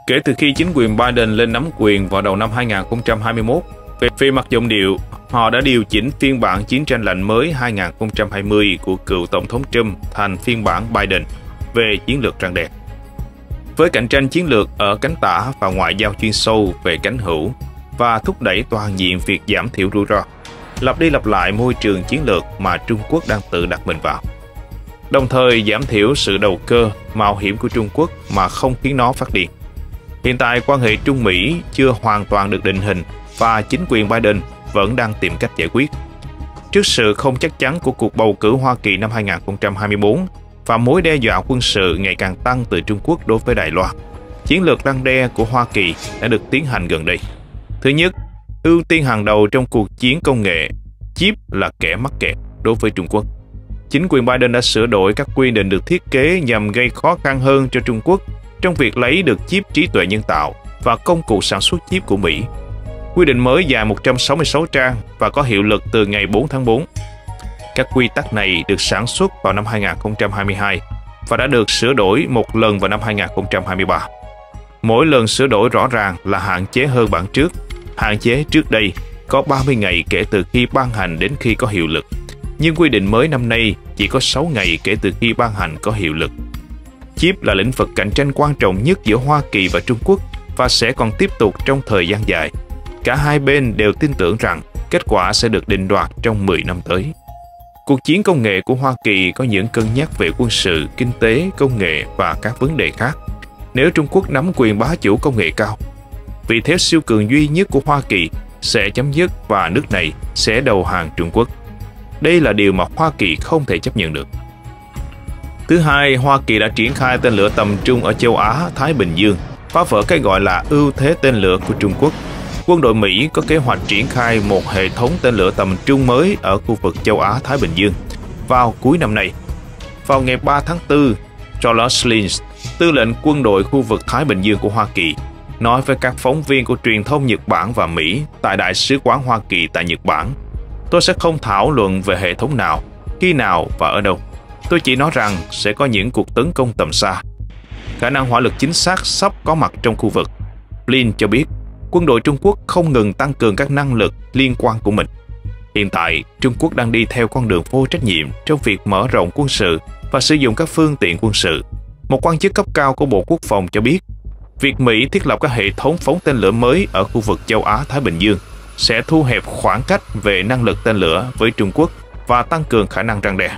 [SPEAKER 1] Kể từ khi chính quyền Biden lên nắm quyền vào đầu năm hai nghìn không trăm hai mươi mốt, về, về mặt giọng điệu, họ đã điều chỉnh phiên bản chiến tranh lạnh mới hai nghìn không trăm hai mươi của cựu Tổng thống Trump thành phiên bản Biden về chiến lược răn đe. Với cạnh tranh chiến lược ở cánh tả và ngoại giao chuyên sâu về cánh hữu và thúc đẩy toàn diện việc giảm thiểu rủi ro, lặp đi lặp lại môi trường chiến lược mà Trung Quốc đang tự đặt mình vào, đồng thời giảm thiểu sự đầu cơ, mạo hiểm của Trung Quốc mà không khiến nó phát điên. Hiện tại, quan hệ Trung Mỹ chưa hoàn toàn được định hình và chính quyền Biden vẫn đang tìm cách giải quyết. Trước sự không chắc chắn của cuộc bầu cử Hoa Kỳ năm hai nghìn không trăm hai mươi bốn và mối đe dọa quân sự ngày càng tăng từ Trung Quốc đối với Đài Loan, chiến lược răn đe của Hoa Kỳ đã được tiến hành gần đây. Thứ nhất, ưu tiên hàng đầu trong cuộc chiến công nghệ, chip là kẻ mắc kẹt đối với Trung Quốc. Chính quyền Biden đã sửa đổi các quy định được thiết kế nhằm gây khó khăn hơn cho Trung Quốc trong việc lấy được chip trí tuệ nhân tạo và công cụ sản xuất chip của Mỹ. Quy định mới dài một trăm sáu mươi sáu trang và có hiệu lực từ ngày bốn tháng tư. Các quy tắc này được sản xuất vào năm hai nghìn không trăm hai mươi hai và đã được sửa đổi một lần vào năm hai nghìn không trăm hai mươi ba. Mỗi lần sửa đổi rõ ràng là hạn chế hơn bản trước. Hạn chế trước đây có ba mươi ngày kể từ khi ban hành đến khi có hiệu lực, nhưng quy định mới năm nay chỉ có sáu ngày kể từ khi ban hành có hiệu lực. Chip là lĩnh vực cạnh tranh quan trọng nhất giữa Hoa Kỳ và Trung Quốc và sẽ còn tiếp tục trong thời gian dài. Cả hai bên đều tin tưởng rằng kết quả sẽ được định đoạt trong mười năm tới. Cuộc chiến công nghệ của Hoa Kỳ có những cân nhắc về quân sự, kinh tế, công nghệ và các vấn đề khác. Nếu Trung Quốc nắm quyền bá chủ công nghệ cao, vị thế siêu cường duy nhất của Hoa Kỳ sẽ chấm dứt và nước này sẽ đầu hàng Trung Quốc. Đây là điều mà Hoa Kỳ không thể chấp nhận được. Thứ hai, Hoa Kỳ đã triển khai tên lửa tầm trung ở châu Á, Thái Bình Dương, phá vỡ cái gọi là ưu thế tên lửa của Trung Quốc. Quân đội Mỹ có kế hoạch triển khai một hệ thống tên lửa tầm trung mới ở khu vực châu Á, Thái Bình Dương vào cuối năm nay. Vào ngày ba tháng tư, Charles Lynch, tư lệnh quân đội khu vực Thái Bình Dương của Hoa Kỳ, nói với các phóng viên của truyền thông Nhật Bản và Mỹ tại Đại sứ quán Hoa Kỳ tại Nhật Bản: "Tôi sẽ không thảo luận về hệ thống nào, khi nào và ở đâu. Tôi chỉ nói rằng sẽ có những cuộc tấn công tầm xa. Khả năng hỏa lực chính xác sắp có mặt trong khu vực." Blin cho biết, quân đội Trung Quốc không ngừng tăng cường các năng lực liên quan của mình. Hiện tại, Trung Quốc đang đi theo con đường vô trách nhiệm trong việc mở rộng quân sự và sử dụng các phương tiện quân sự. Một quan chức cấp cao của Bộ Quốc phòng cho biết, việc Mỹ thiết lập các hệ thống phóng tên lửa mới ở khu vực châu Á-Thái Bình Dương sẽ thu hẹp khoảng cách về năng lực tên lửa với Trung Quốc và tăng cường khả năng răn đe.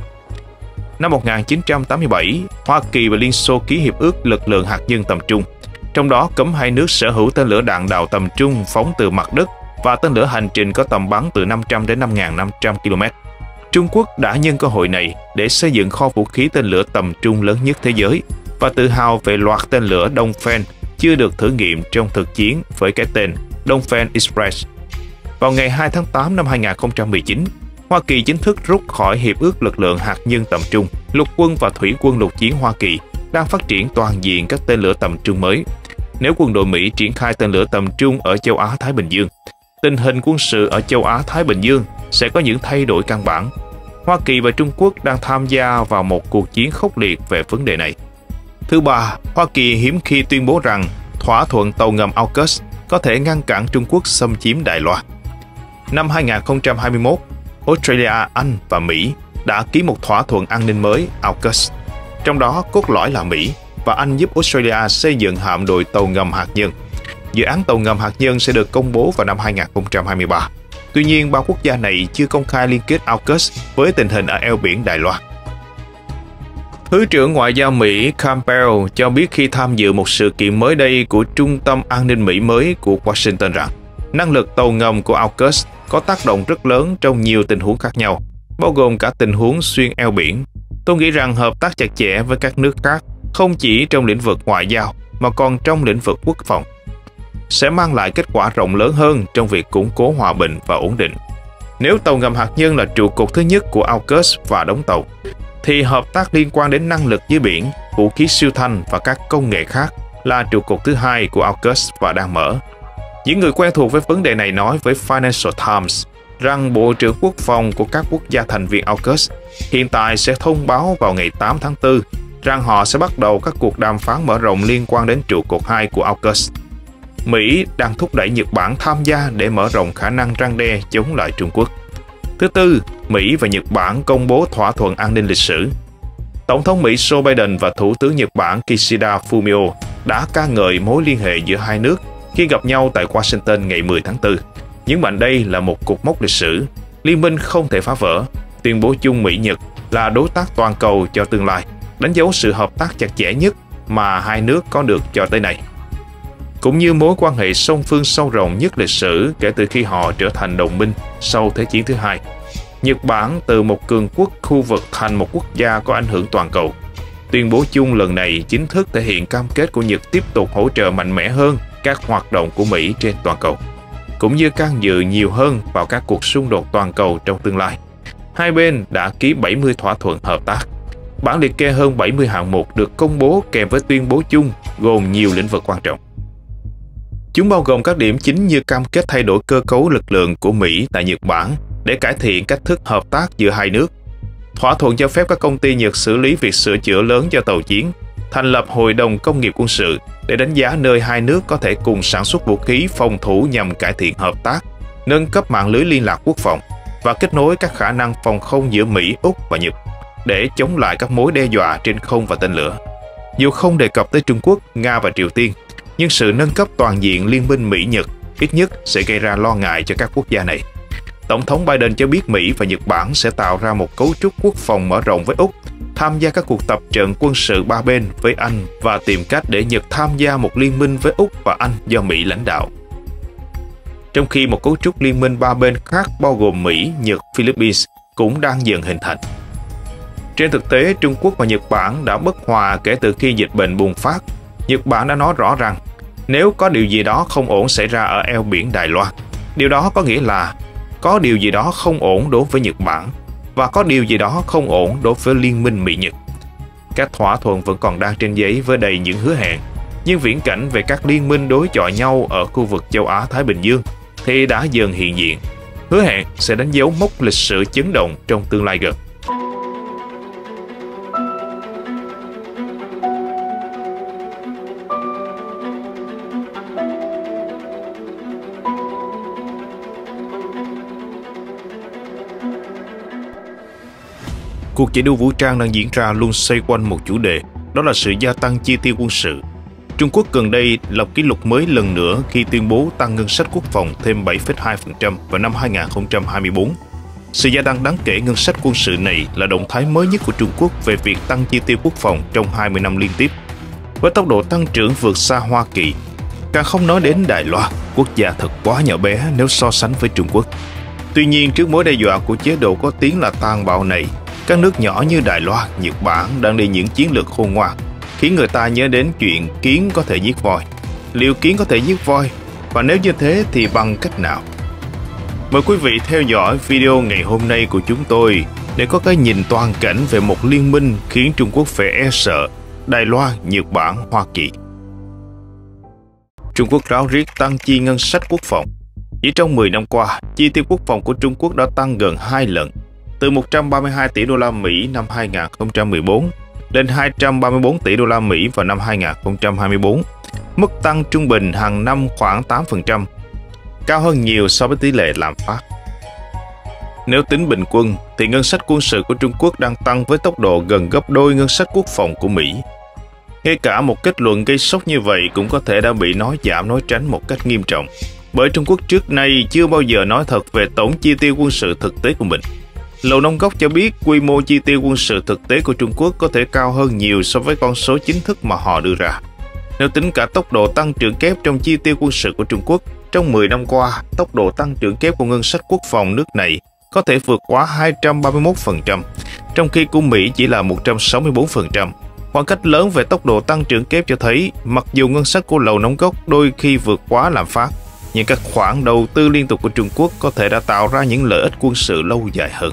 [SPEAKER 1] Năm một nghìn chín trăm tám mươi bảy, Hoa Kỳ và Liên Xô ký hiệp ước lực lượng hạt nhân tầm trung, trong đó cấm hai nước sở hữu tên lửa đạn đạo tầm trung phóng từ mặt đất và tên lửa hành trình có tầm bắn từ năm trăm đến năm nghìn năm trăm ki lô mét. Trung Quốc đã nhân cơ hội này để xây dựng kho vũ khí tên lửa tầm trung lớn nhất thế giới và tự hào về loạt tên lửa Dongfeng chưa được thử nghiệm trong thực chiến với cái tên Dongfeng Express. Vào ngày hai tháng tám năm hai nghìn không trăm mười chín, Hoa Kỳ chính thức rút khỏi Hiệp ước lực lượng hạt nhân tầm trung. Lục quân và thủy quân lục chiến Hoa Kỳ đang phát triển toàn diện các tên lửa tầm trung mới. Nếu quân đội Mỹ triển khai tên lửa tầm trung ở châu Á-Thái Bình Dương, tình hình quân sự ở châu Á-Thái Bình Dương sẽ có những thay đổi căn bản. Hoa Kỳ và Trung Quốc đang tham gia vào một cuộc chiến khốc liệt về vấn đề này. Thứ ba, Hoa Kỳ hiếm khi tuyên bố rằng thỏa thuận tàu ngầm AUKUS có thể ngăn cản Trung Quốc xâm chiếm Đài Loan. Năm hai nghìn không trăm hai mươi mốt, Australia, Anh và Mỹ đã ký một thỏa thuận an ninh mới AUKUS. Trong đó cốt lõi là Mỹ và Anh giúp Australia xây dựng hạm đội tàu ngầm hạt nhân. Dự án tàu ngầm hạt nhân sẽ được công bố vào năm hai nghìn không trăm hai mươi ba. Tuy nhiên, ba quốc gia này chưa công khai liên kết AUKUS với tình hình ở eo biển Đài Loan. Thứ trưởng Ngoại giao Mỹ Campbell cho biết khi tham dự một sự kiện mới đây của Trung tâm An ninh Mỹ mới của Washington rằng năng lực tàu ngầm của AUKUS có tác động rất lớn trong nhiều tình huống khác nhau, bao gồm cả tình huống xuyên eo biển. Tôi nghĩ rằng hợp tác chặt chẽ với các nước khác, không chỉ trong lĩnh vực ngoại giao mà còn trong lĩnh vực quốc phòng, sẽ mang lại kết quả rộng lớn hơn trong việc củng cố hòa bình và ổn định. Nếu tàu ngầm hạt nhân là trụ cột thứ nhất của AUKUS và đóng tàu, thì hợp tác liên quan đến năng lực dưới biển, vũ khí siêu thanh và các công nghệ khác là trụ cột thứ hai của AUKUS và đang mở. Những người quen thuộc với vấn đề này nói với Financial Times rằng Bộ trưởng Quốc phòng của các quốc gia thành viên AUKUS hiện tại sẽ thông báo vào ngày tám tháng tư rằng họ sẽ bắt đầu các cuộc đàm phán mở rộng liên quan đến trụ cột hai của AUKUS. Mỹ đang thúc đẩy Nhật Bản tham gia để mở rộng khả năng răn đe chống lại Trung Quốc. Thứ tư, Mỹ và Nhật Bản công bố thỏa thuận an ninh lịch sử. Tổng thống Mỹ Joe Biden và Thủ tướng Nhật Bản Kishida Fumio đã ca ngợi mối liên hệ giữa hai nước khi gặp nhau tại Washington ngày mười tháng tư. Nhấn mạnh đây là một cột mốc lịch sử, liên minh không thể phá vỡ, tuyên bố chung Mỹ-Nhật là đối tác toàn cầu cho tương lai, đánh dấu sự hợp tác chặt chẽ nhất mà hai nước có được cho tới nay, cũng như mối quan hệ song phương sâu rộng nhất lịch sử kể từ khi họ trở thành đồng minh sau Thế chiến thứ hai. Nhật Bản từ một cường quốc khu vực thành một quốc gia có ảnh hưởng toàn cầu. Tuyên bố chung lần này chính thức thể hiện cam kết của Nhật tiếp tục hỗ trợ mạnh mẽ hơn các hoạt động của Mỹ trên toàn cầu, cũng như can dự nhiều hơn vào các cuộc xung đột toàn cầu trong tương lai. Hai bên đã ký bảy mươi thỏa thuận hợp tác. Bản liệt kê hơn bảy mươi hạng mục được công bố kèm với tuyên bố chung gồm nhiều lĩnh vực quan trọng. Chúng bao gồm các điểm chính như cam kết thay đổi cơ cấu lực lượng của Mỹ tại Nhật Bản để cải thiện cách thức hợp tác giữa hai nước, thỏa thuận cho phép các công ty Nhật xử lý việc sửa chữa lớn cho tàu chiến, thành lập hội đồng công nghiệp quân sự để đánh giá nơi hai nước có thể cùng sản xuất vũ khí phòng thủ nhằm cải thiện hợp tác, nâng cấp mạng lưới liên lạc quốc phòng và kết nối các khả năng phòng không giữa Mỹ, Úc và Nhật để chống lại các mối đe dọa trên không và tên lửa. Dù không đề cập tới Trung Quốc, Nga và Triều Tiên, nhưng sự nâng cấp toàn diện liên minh Mỹ-Nhật ít nhất sẽ gây ra lo ngại cho các quốc gia này. Tổng thống Biden cho biết Mỹ và Nhật Bản sẽ tạo ra một cấu trúc quốc phòng mở rộng với Úc, tham gia các cuộc tập trận quân sự ba bên với Anh và tìm cách để Nhật tham gia một liên minh với Úc và Anh do Mỹ lãnh đạo. Trong khi một cấu trúc liên minh ba bên khác bao gồm Mỹ, Nhật, Philippines cũng đang dần hình thành. Trên thực tế, Trung Quốc và Nhật Bản đã bất hòa kể từ khi dịch bệnh bùng phát. Nhật Bản đã nói rõ rằng nếu có điều gì đó không ổn xảy ra ở eo biển Đài Loan, điều đó có nghĩa là có điều gì đó không ổn đối với Nhật Bản và có điều gì đó không ổn đối với liên minh Mỹ-Nhật. Các thỏa thuận vẫn còn đang trên giấy với đầy những hứa hẹn, nhưng viễn cảnh về các liên minh đối chọi nhau ở khu vực châu Á-Thái Bình Dương thì đã dần hiện diện. Hứa hẹn sẽ đánh dấu mốc lịch sử chấn động trong tương lai gần. Cuộc chạy đua vũ trang đang diễn ra luôn xoay quanh một chủ đề, đó là sự gia tăng chi tiêu quân sự. Trung Quốc gần đây lập kỷ lục mới lần nữa khi tuyên bố tăng ngân sách quốc phòng thêm bảy phẩy hai phần trăm vào năm hai nghìn không trăm hai mươi tư. Sự gia tăng đáng kể ngân sách quân sự này là động thái mới nhất của Trung Quốc về việc tăng chi tiêu quốc phòng trong hai mươi năm liên tiếp, với tốc độ tăng trưởng vượt xa Hoa Kỳ. Càng không nói đến Đài Loan, quốc gia thật quá nhỏ bé nếu so sánh với Trung Quốc. Tuy nhiên, trước mối đe dọa của chế độ có tiếng là tàn bạo này, các nước nhỏ như Đài Loan, Nhật Bản đang đi những chiến lược khôn ngoan, khiến người ta nhớ đến chuyện kiến có thể giết voi. Liệu kiến có thể giết voi? Và nếu như thế thì bằng cách nào? Mời quý vị theo dõi video ngày hôm nay của chúng tôi để có cái nhìn toàn cảnh về một liên minh khiến Trung Quốc phải e sợ: Đài Loan, Nhật Bản, Hoa Kỳ. Trung Quốc ráo riết tăng chi ngân sách quốc phòng. Chỉ trong mười năm qua, chi tiêu quốc phòng của Trung Quốc đã tăng gần hai lần, từ một trăm ba mươi hai tỷ đô la Mỹ năm hai nghìn không trăm mười bốn lên hai trăm ba mươi tư tỷ đô la Mỹ vào năm hai nghìn không trăm hai mươi tư, mức tăng trung bình hàng năm khoảng tám phần trăm, cao hơn nhiều so với tỷ lệ lạm phát. Nếu tính bình quân, thì ngân sách quân sự của Trung Quốc đang tăng với tốc độ gần gấp đôi ngân sách quốc phòng của Mỹ. Ngay cả một kết luận gây sốc như vậy cũng có thể đã bị nói giảm nói tránh một cách nghiêm trọng, bởi Trung Quốc trước nay chưa bao giờ nói thật về tổng chi tiêu quân sự thực tế của mình. Lầu Năm Góc cho biết quy mô chi tiêu quân sự thực tế của Trung Quốc có thể cao hơn nhiều so với con số chính thức mà họ đưa ra. Nếu tính cả tốc độ tăng trưởng kép trong chi tiêu quân sự của Trung Quốc, trong mười năm qua, tốc độ tăng trưởng kép của ngân sách quốc phòng nước này có thể vượt quá hai trăm ba mươi mốt phần trăm, trong khi của Mỹ chỉ là một trăm sáu mươi tư phần trăm. Khoảng cách lớn về tốc độ tăng trưởng kép cho thấy, mặc dù ngân sách của Lầu Năm Góc đôi khi vượt quá lạm phát, nhưng các khoản đầu tư liên tục của Trung Quốc có thể đã tạo ra những lợi ích quân sự lâu dài hơn.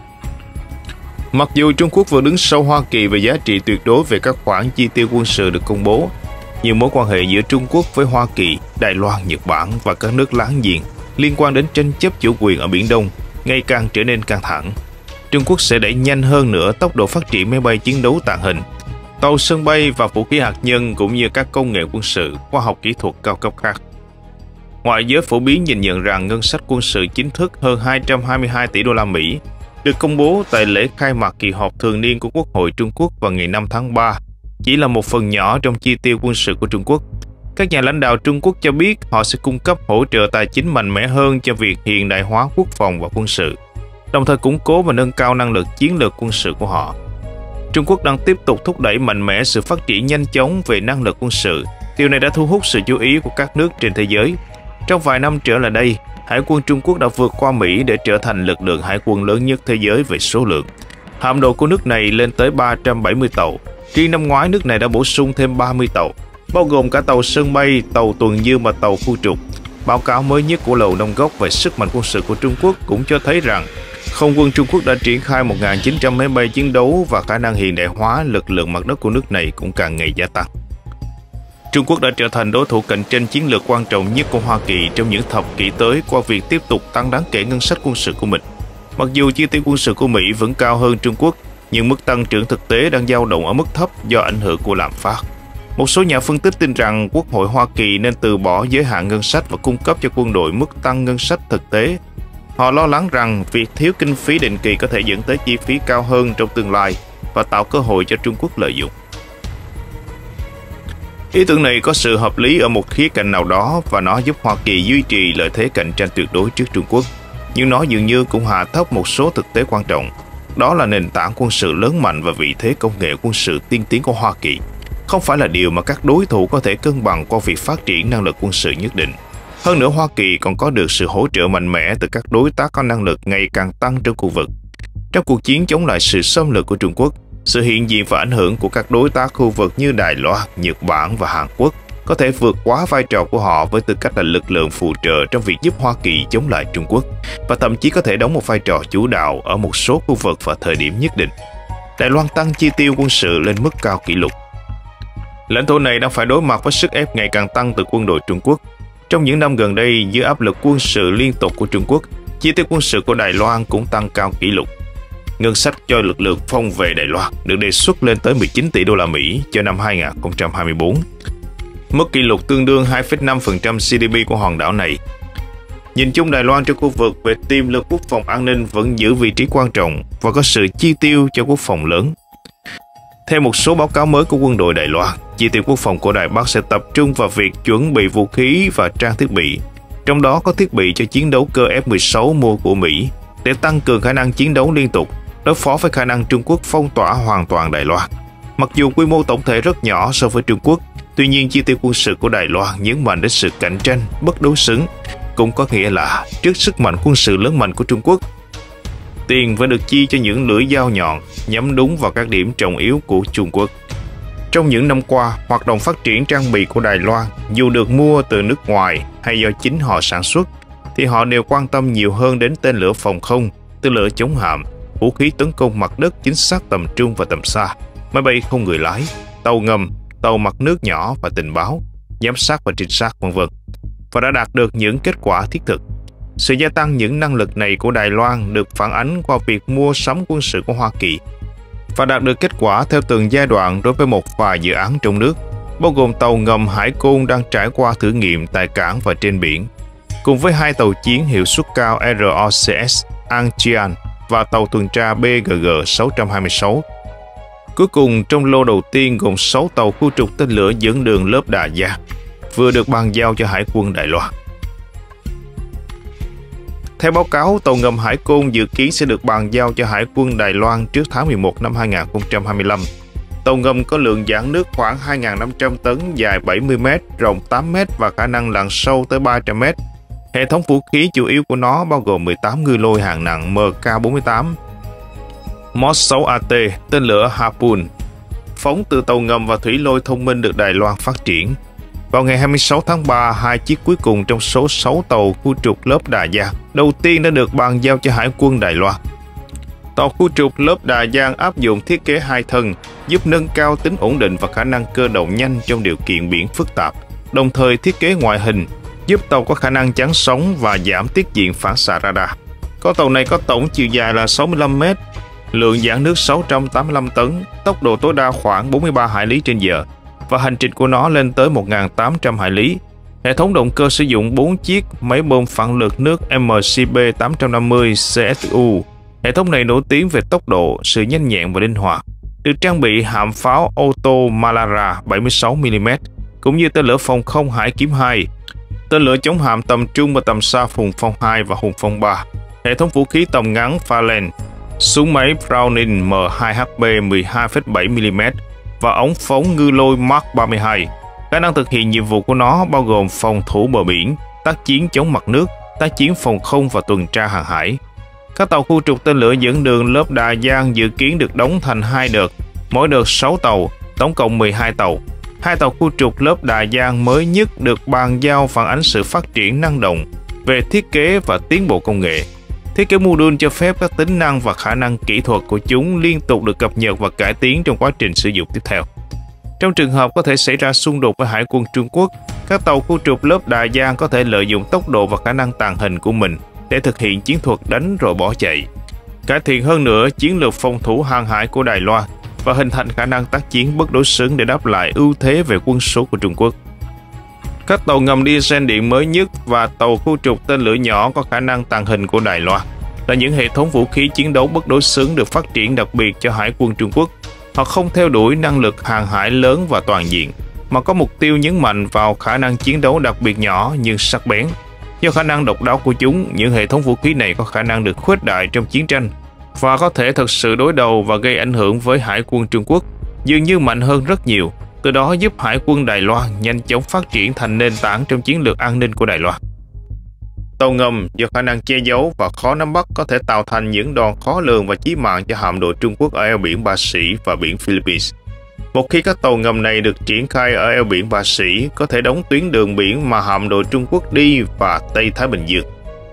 [SPEAKER 1] Mặc dù Trung Quốc vừa đứng sau Hoa Kỳ về giá trị tuyệt đối về các khoản chi tiêu quân sự được công bố, nhưng mối quan hệ giữa Trung Quốc với Hoa Kỳ, Đài Loan, Nhật Bản và các nước láng giềng liên quan đến tranh chấp chủ quyền ở Biển Đông ngày càng trở nên căng thẳng. Trung Quốc sẽ đẩy nhanh hơn nữa tốc độ phát triển máy bay chiến đấu tàng hình, tàu sân bay và vũ khí hạt nhân cũng như các công nghệ quân sự, khoa học kỹ thuật cao cấp khác. Ngoại giới phổ biến nhìn nhận rằng ngân sách quân sự chính thức hơn hai trăm hai mươi hai tỷ đô la Mỹ được công bố tại lễ khai mạc kỳ họp thường niên của Quốc hội Trung Quốc vào ngày năm tháng ba chỉ là một phần nhỏ trong chi tiêu quân sự của Trung Quốc. Các nhà lãnh đạo Trung Quốc cho biết họ sẽ cung cấp hỗ trợ tài chính mạnh mẽ hơn cho việc hiện đại hóa quốc phòng và quân sự, đồng thời củng cố và nâng cao năng lực chiến lược quân sự của họ. Trung Quốc đang tiếp tục thúc đẩy mạnh mẽ sự phát triển nhanh chóng về năng lực quân sự. Điều này đã thu hút sự chú ý của các nước trên thế giới. Trong vài năm trở lại đây, Hải quân Trung Quốc đã vượt qua Mỹ để trở thành lực lượng hải quân lớn nhất thế giới về số lượng. Hạm đội của nước này lên tới ba trăm bảy mươi tàu. Riêng năm ngoái, nước này đã bổ sung thêm ba mươi tàu, bao gồm cả tàu sân bay, tàu tuần dương và tàu khu trục. Báo cáo mới nhất của Lầu Năm Góc về sức mạnh quân sự của Trung Quốc cũng cho thấy rằng Không quân Trung Quốc đã triển khai một nghìn chín trăm máy bay chiến đấu và khả năng hiện đại hóa lực lượng mặt đất của nước này cũng càng ngày gia tăng. Trung Quốc đã trở thành đối thủ cạnh tranh chiến lược quan trọng nhất của Hoa Kỳ trong những thập kỷ tới qua việc tiếp tục tăng đáng kể ngân sách quân sự của mình. Mặc dù chi tiêu quân sự của Mỹ vẫn cao hơn Trung Quốc, nhưng mức tăng trưởng thực tế đang dao động ở mức thấp do ảnh hưởng của lạm phát. Một số nhà phân tích tin rằng Quốc hội Hoa Kỳ nên từ bỏ giới hạn ngân sách và cung cấp cho quân đội mức tăng ngân sách thực tế. Họ lo lắng rằng việc thiếu kinh phí định kỳ có thể dẫn tới chi phí cao hơn trong tương lai và tạo cơ hội cho Trung Quốc lợi dụng. Ý tưởng này có sự hợp lý ở một khía cạnh nào đó và nó giúp Hoa Kỳ duy trì lợi thế cạnh tranh tuyệt đối trước Trung Quốc, nhưng nó dường như cũng hạ thấp một số thực tế quan trọng. Đó là nền tảng quân sự lớn mạnh và vị thế công nghệ quân sự tiên tiến của Hoa Kỳ không phải là điều mà các đối thủ có thể cân bằng qua việc phát triển năng lực quân sự nhất định. Hơn nữa, Hoa Kỳ còn có được sự hỗ trợ mạnh mẽ từ các đối tác có năng lực ngày càng tăng trong khu vực. Trong cuộc chiến chống lại sự xâm lược của Trung Quốc, sự hiện diện và ảnh hưởng của các đối tác khu vực như Đài Loan, Nhật Bản và Hàn Quốc có thể vượt quá vai trò của họ với tư cách là lực lượng phụ trợ trong việc giúp Hoa Kỳ chống lại Trung Quốc, và thậm chí có thể đóng một vai trò chủ đạo ở một số khu vực và thời điểm nhất định. Đài Loan tăng chi tiêu quân sự lên mức cao kỷ lục. Lãnh thổ này đang phải đối mặt với sức ép ngày càng tăng từ quân đội Trung Quốc. Trong những năm gần đây, dưới áp lực quân sự liên tục của Trung Quốc, chi tiêu quân sự của Đài Loan cũng tăng cao kỷ lục. Ngân sách cho lực lượng phòng vệ Đài Loan được đề xuất lên tới mười chín tỷ đô la Mỹ cho năm hai nghìn không trăm hai mươi tư, mức kỷ lục tương đương hai phẩy năm phần trăm giê đê pê của hòn đảo này. Nhìn chung, Đài Loan trong khu vực về tiềm lực quốc phòng an ninh vẫn giữ vị trí quan trọng và có sự chi tiêu cho quốc phòng lớn. Theo một số báo cáo mới của quân đội Đài Loan, chi tiêu quốc phòng của Đài Bắc sẽ tập trung vào việc chuẩn bị vũ khí và trang thiết bị, trong đó có thiết bị cho chiến đấu cơ F mười sáu mua của Mỹ để tăng cường khả năng chiến đấu liên tục, đối phó với khả năng Trung Quốc phong tỏa hoàn toàn Đài Loan. Mặc dù quy mô tổng thể rất nhỏ so với Trung Quốc, tuy nhiên chi tiêu quân sự của Đài Loan nhấn mạnh đến sự cạnh tranh, bất đối xứng, cũng có nghĩa là trước sức mạnh quân sự lớn mạnh của Trung Quốc, tiền vẫn được chi cho những lưỡi dao nhọn nhắm đúng vào các điểm trọng yếu của Trung Quốc. Trong những năm qua, hoạt động phát triển trang bị của Đài Loan, dù được mua từ nước ngoài hay do chính họ sản xuất, thì họ đều quan tâm nhiều hơn đến tên lửa phòng không, tên lửa chống hạm, vũ khí tấn công mặt đất chính xác tầm trung và tầm xa, máy bay không người lái, tàu ngầm, tàu mặt nước nhỏ và tình báo, giám sát và trinh sát, vân vân, và đã đạt được những kết quả thiết thực. Sự gia tăng những năng lực này của Đài Loan được phản ánh qua việc mua sắm quân sự của Hoa Kỳ và đạt được kết quả theo từng giai đoạn đối với một vài dự án trong nước, bao gồm tàu ngầm Hải Côn đang trải qua thử nghiệm tại cảng và trên biển, cùng với hai tàu chiến hiệu suất cao R O C S An Chian và tàu tuần tra B G G sáu hai sáu. Cuối cùng, trong lô đầu tiên gồm sáu tàu khu trục tên lửa dẫn đường lớp Đà Giang, vừa được bàn giao cho Hải quân Đài Loan. Theo báo cáo, tàu ngầm Hải Côn dự kiến sẽ được bàn giao cho Hải quân Đài Loan trước tháng mười một năm hai nghìn không trăm hai mươi lăm. Tàu ngầm có lượng dãn nước khoảng hai nghìn năm trăm tấn, dài bảy mươi mét, rộng tám mét và khả năng lặn sâu tới ba trăm mét. Hệ thống vũ khí chủ yếu của nó bao gồm mười tám ngư lôi hạng nặng M K bốn mươi tám, M O S sáu A T, tên lửa Harpoon, phóng từ tàu ngầm và thủy lôi thông minh được Đài Loan phát triển. Vào ngày hai mươi sáu tháng ba, hai chiếc cuối cùng trong số sáu tàu khu trục lớp Đà Giang đầu tiên đã được bàn giao cho Hải quân Đài Loan. Tàu khu trục lớp Đà Giang áp dụng thiết kế hai thân, giúp nâng cao tính ổn định và khả năng cơ động nhanh trong điều kiện biển phức tạp, đồng thời thiết kế ngoại hình, giúp tàu có khả năng chắn sóng và giảm tiết diện phản xạ radar. Con tàu này có tổng chiều dài là sáu mươi lăm mét, lượng giãn nước sáu trăm tám mươi lăm tấn, tốc độ tối đa khoảng bốn mươi ba hải lý trên giờ và hành trình của nó lên tới một nghìn tám trăm hải lý. Hệ thống động cơ sử dụng bốn chiếc máy bơm phản lực nước M C B tám trăm năm mươi C S U. Hệ thống này nổi tiếng về tốc độ, sự nhanh nhẹn và linh hoạt. Được trang bị hạm pháo Otto Malara bảy mươi sáu mi li mét, cũng như tên lửa phòng không Hải Kiếm hai, tên lửa chống hạm tầm trung và tầm xa Hùng Phong hai và Hùng Phong ba, hệ thống vũ khí tầm ngắn Phalanx, súng máy Browning M hai H B mười hai phẩy bảy mi li mét và ống phóng ngư lôi Mark ba mươi hai. Khả năng thực hiện nhiệm vụ của nó bao gồm phòng thủ bờ biển, tác chiến chống mặt nước, tác chiến phòng không và tuần tra hàng hải. Các tàu khu trục tên lửa dẫn đường lớp Đà Giang dự kiến được đóng thành hai đợt, mỗi đợt sáu tàu, tổng cộng mười hai tàu. Hai tàu khu trục lớp Đà Giang mới nhất được bàn giao phản ánh sự phát triển năng động về thiết kế và tiến bộ công nghệ. Thiết kế module cho phép các tính năng và khả năng kỹ thuật của chúng liên tục được cập nhật và cải tiến trong quá trình sử dụng tiếp theo. Trong trường hợp có thể xảy ra xung đột với Hải quân Trung Quốc, các tàu khu trục lớp Đà Giang có thể lợi dụng tốc độ và khả năng tàng hình của mình để thực hiện chiến thuật đánh rồi bỏ chạy, cải thiện hơn nữa chiến lược phòng thủ hàng hải của Đài Loan và hình thành khả năng tác chiến bất đối xứng để đáp lại ưu thế về quân số của Trung Quốc. Các tàu ngầm diesel điện mới nhất và tàu khu trục tên lửa nhỏ có khả năng tàng hình của Đài Loan là những hệ thống vũ khí chiến đấu bất đối xứng được phát triển đặc biệt cho Hải quân Trung Quốc. Họ không theo đuổi năng lực hàng hải lớn và toàn diện, mà có mục tiêu nhấn mạnh vào khả năng chiến đấu đặc biệt nhỏ nhưng sắc bén. Do khả năng độc đáo của chúng, những hệ thống vũ khí này có khả năng được khuếch đại trong chiến tranh và có thể thực sự đối đầu và gây ảnh hưởng với Hải quân Trung Quốc, dường như mạnh hơn rất nhiều, từ đó giúp Hải quân Đài Loan nhanh chóng phát triển thành nền tảng trong chiến lược an ninh của Đài Loan. Tàu ngầm do khả năng che giấu và khó nắm bắt có thể tạo thành những đòn khó lường và chí mạng cho hạm đội Trung Quốc ở eo biển Ba Sĩ và biển Philippines. Một khi các tàu ngầm này được triển khai ở eo biển Ba Sĩ, có thể đóng tuyến đường biển mà hạm đội Trung Quốc đi và Tây Thái Bình Dương.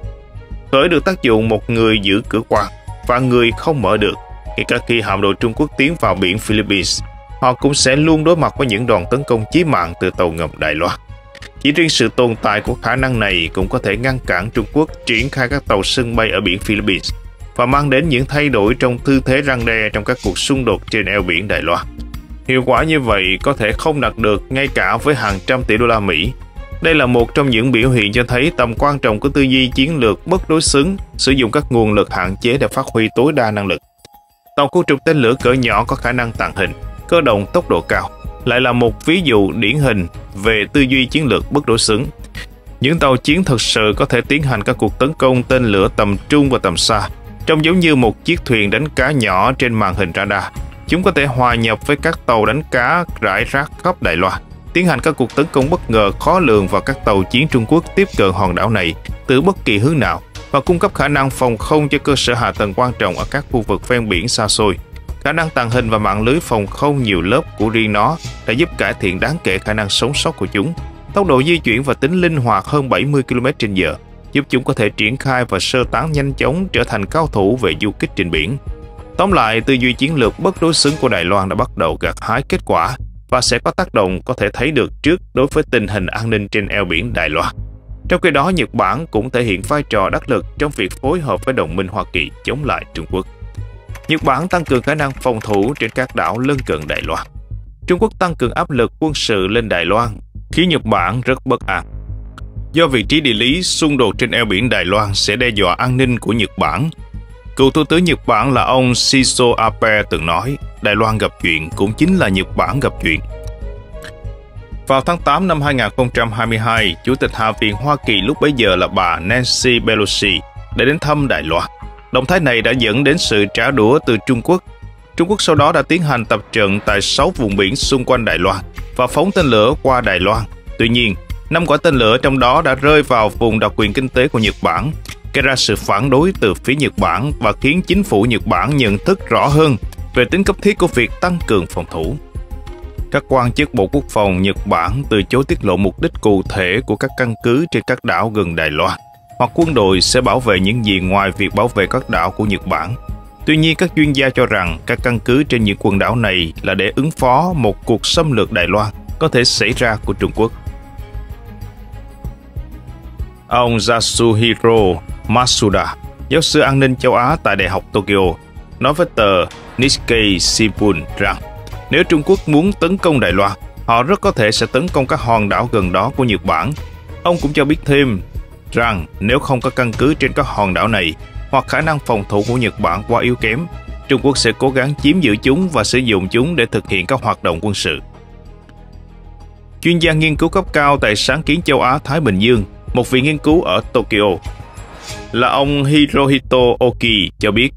[SPEAKER 1] Khởi được tác dụng một người giữ cửa quan và người không mở được. Kể cả khi hạm đội Trung Quốc tiến vào biển Philippines, họ cũng sẽ luôn đối mặt với những đòn tấn công chí mạng từ tàu ngầm Đài Loan. Chỉ riêng sự tồn tại của khả năng này cũng có thể ngăn cản Trung Quốc triển khai các tàu sân bay ở biển Philippines và mang đến những thay đổi trong tư thế răn đe trong các cuộc xung đột trên eo biển Đài Loan. Hiệu quả như vậy có thể không đạt được ngay cả với hàng trăm tỷ đô la Mỹ. Đây là một trong những biểu hiện cho thấy tầm quan trọng của tư duy chiến lược bất đối xứng, sử dụng các nguồn lực hạn chế để phát huy tối đa năng lực. Tàu khu trục tên lửa cỡ nhỏ có khả năng tàng hình, cơ động tốc độ cao, lại là một ví dụ điển hình về tư duy chiến lược bất đối xứng. Những tàu chiến thực sự có thể tiến hành các cuộc tấn công tên lửa tầm trung và tầm xa, trông giống như một chiếc thuyền đánh cá nhỏ trên màn hình radar. Chúng có thể hòa nhập với các tàu đánh cá rải rác khắp Đài Loan, tiến hành các cuộc tấn công bất ngờ khó lường vào các tàu chiến Trung Quốc tiếp cận hòn đảo này từ bất kỳ hướng nào và cung cấp khả năng phòng không cho cơ sở hạ tầng quan trọng ở các khu vực ven biển xa xôi. Khả năng tàng hình và mạng lưới phòng không nhiều lớp của riêng nó đã giúp cải thiện đáng kể khả năng sống sót của chúng. Tốc độ di chuyển và tính linh hoạt hơn bảy mươi ki lô mét trên giờ, giúp chúng có thể triển khai và sơ tán nhanh chóng, trở thành cao thủ về du kích trên biển. Tóm lại, tư duy chiến lược bất đối xứng của Đài Loan đã bắt đầu gặt hái kết quả và sẽ có tác động có thể thấy được trước đối với tình hình an ninh trên eo biển Đài Loan. Trong khi đó, Nhật Bản cũng thể hiện vai trò đắc lực trong việc phối hợp với đồng minh Hoa Kỳ chống lại Trung Quốc. Nhật Bản tăng cường khả năng phòng thủ trên các đảo lân cận Đài Loan. Trung Quốc tăng cường áp lực quân sự lên Đài Loan, khiến Nhật Bản rất bất an. Do vị trí địa lý, xung đột trên eo biển Đài Loan sẽ đe dọa an ninh của Nhật Bản. Cựu Thủ tướng Nhật Bản là ông Shinzo Abe từng nói, Đài Loan gặp chuyện cũng chính là Nhật Bản gặp chuyện. Vào tháng tám năm hai nghìn không trăm hai mươi hai, Chủ tịch Hạ viện Hoa Kỳ lúc bấy giờ là bà Nancy Pelosi đã đến thăm Đài Loan. Động thái này đã dẫn đến sự trả đũa từ Trung Quốc. Trung Quốc sau đó đã tiến hành tập trận tại sáu vùng biển xung quanh Đài Loan và phóng tên lửa qua Đài Loan. Tuy nhiên, năm quả tên lửa trong đó đã rơi vào vùng đặc quyền kinh tế của Nhật Bản, gây ra sự phản đối từ phía Nhật Bản và khiến chính phủ Nhật Bản nhận thức rõ hơn về tính cấp thiết của việc tăng cường phòng thủ. Các quan chức Bộ Quốc phòng Nhật Bản từ chối tiết lộ mục đích cụ thể của các căn cứ trên các đảo gần Đài Loan, hoặc quân đội sẽ bảo vệ những gì ngoài việc bảo vệ các đảo của Nhật Bản. Tuy nhiên, các chuyên gia cho rằng các căn cứ trên những quần đảo này là để ứng phó một cuộc xâm lược Đài Loan có thể xảy ra của Trung Quốc. Ông Yasuhiro Matsuda, giáo sư an ninh châu Á tại Đại học Tokyo, nói với tờ Nikkei Shimbun rằng nếu Trung Quốc muốn tấn công Đài Loan, họ rất có thể sẽ tấn công các hòn đảo gần đó của Nhật Bản. Ông cũng cho biết thêm rằng nếu không có căn cứ trên các hòn đảo này hoặc khả năng phòng thủ của Nhật Bản quá yếu kém, Trung Quốc sẽ cố gắng chiếm giữ chúng và sử dụng chúng để thực hiện các hoạt động quân sự. Chuyên gia nghiên cứu cấp cao tại sáng kiến châu Á-Thái Bình Dương, một viện nghiên cứu ở Tokyo, là ông Hirohito Oki cho biết,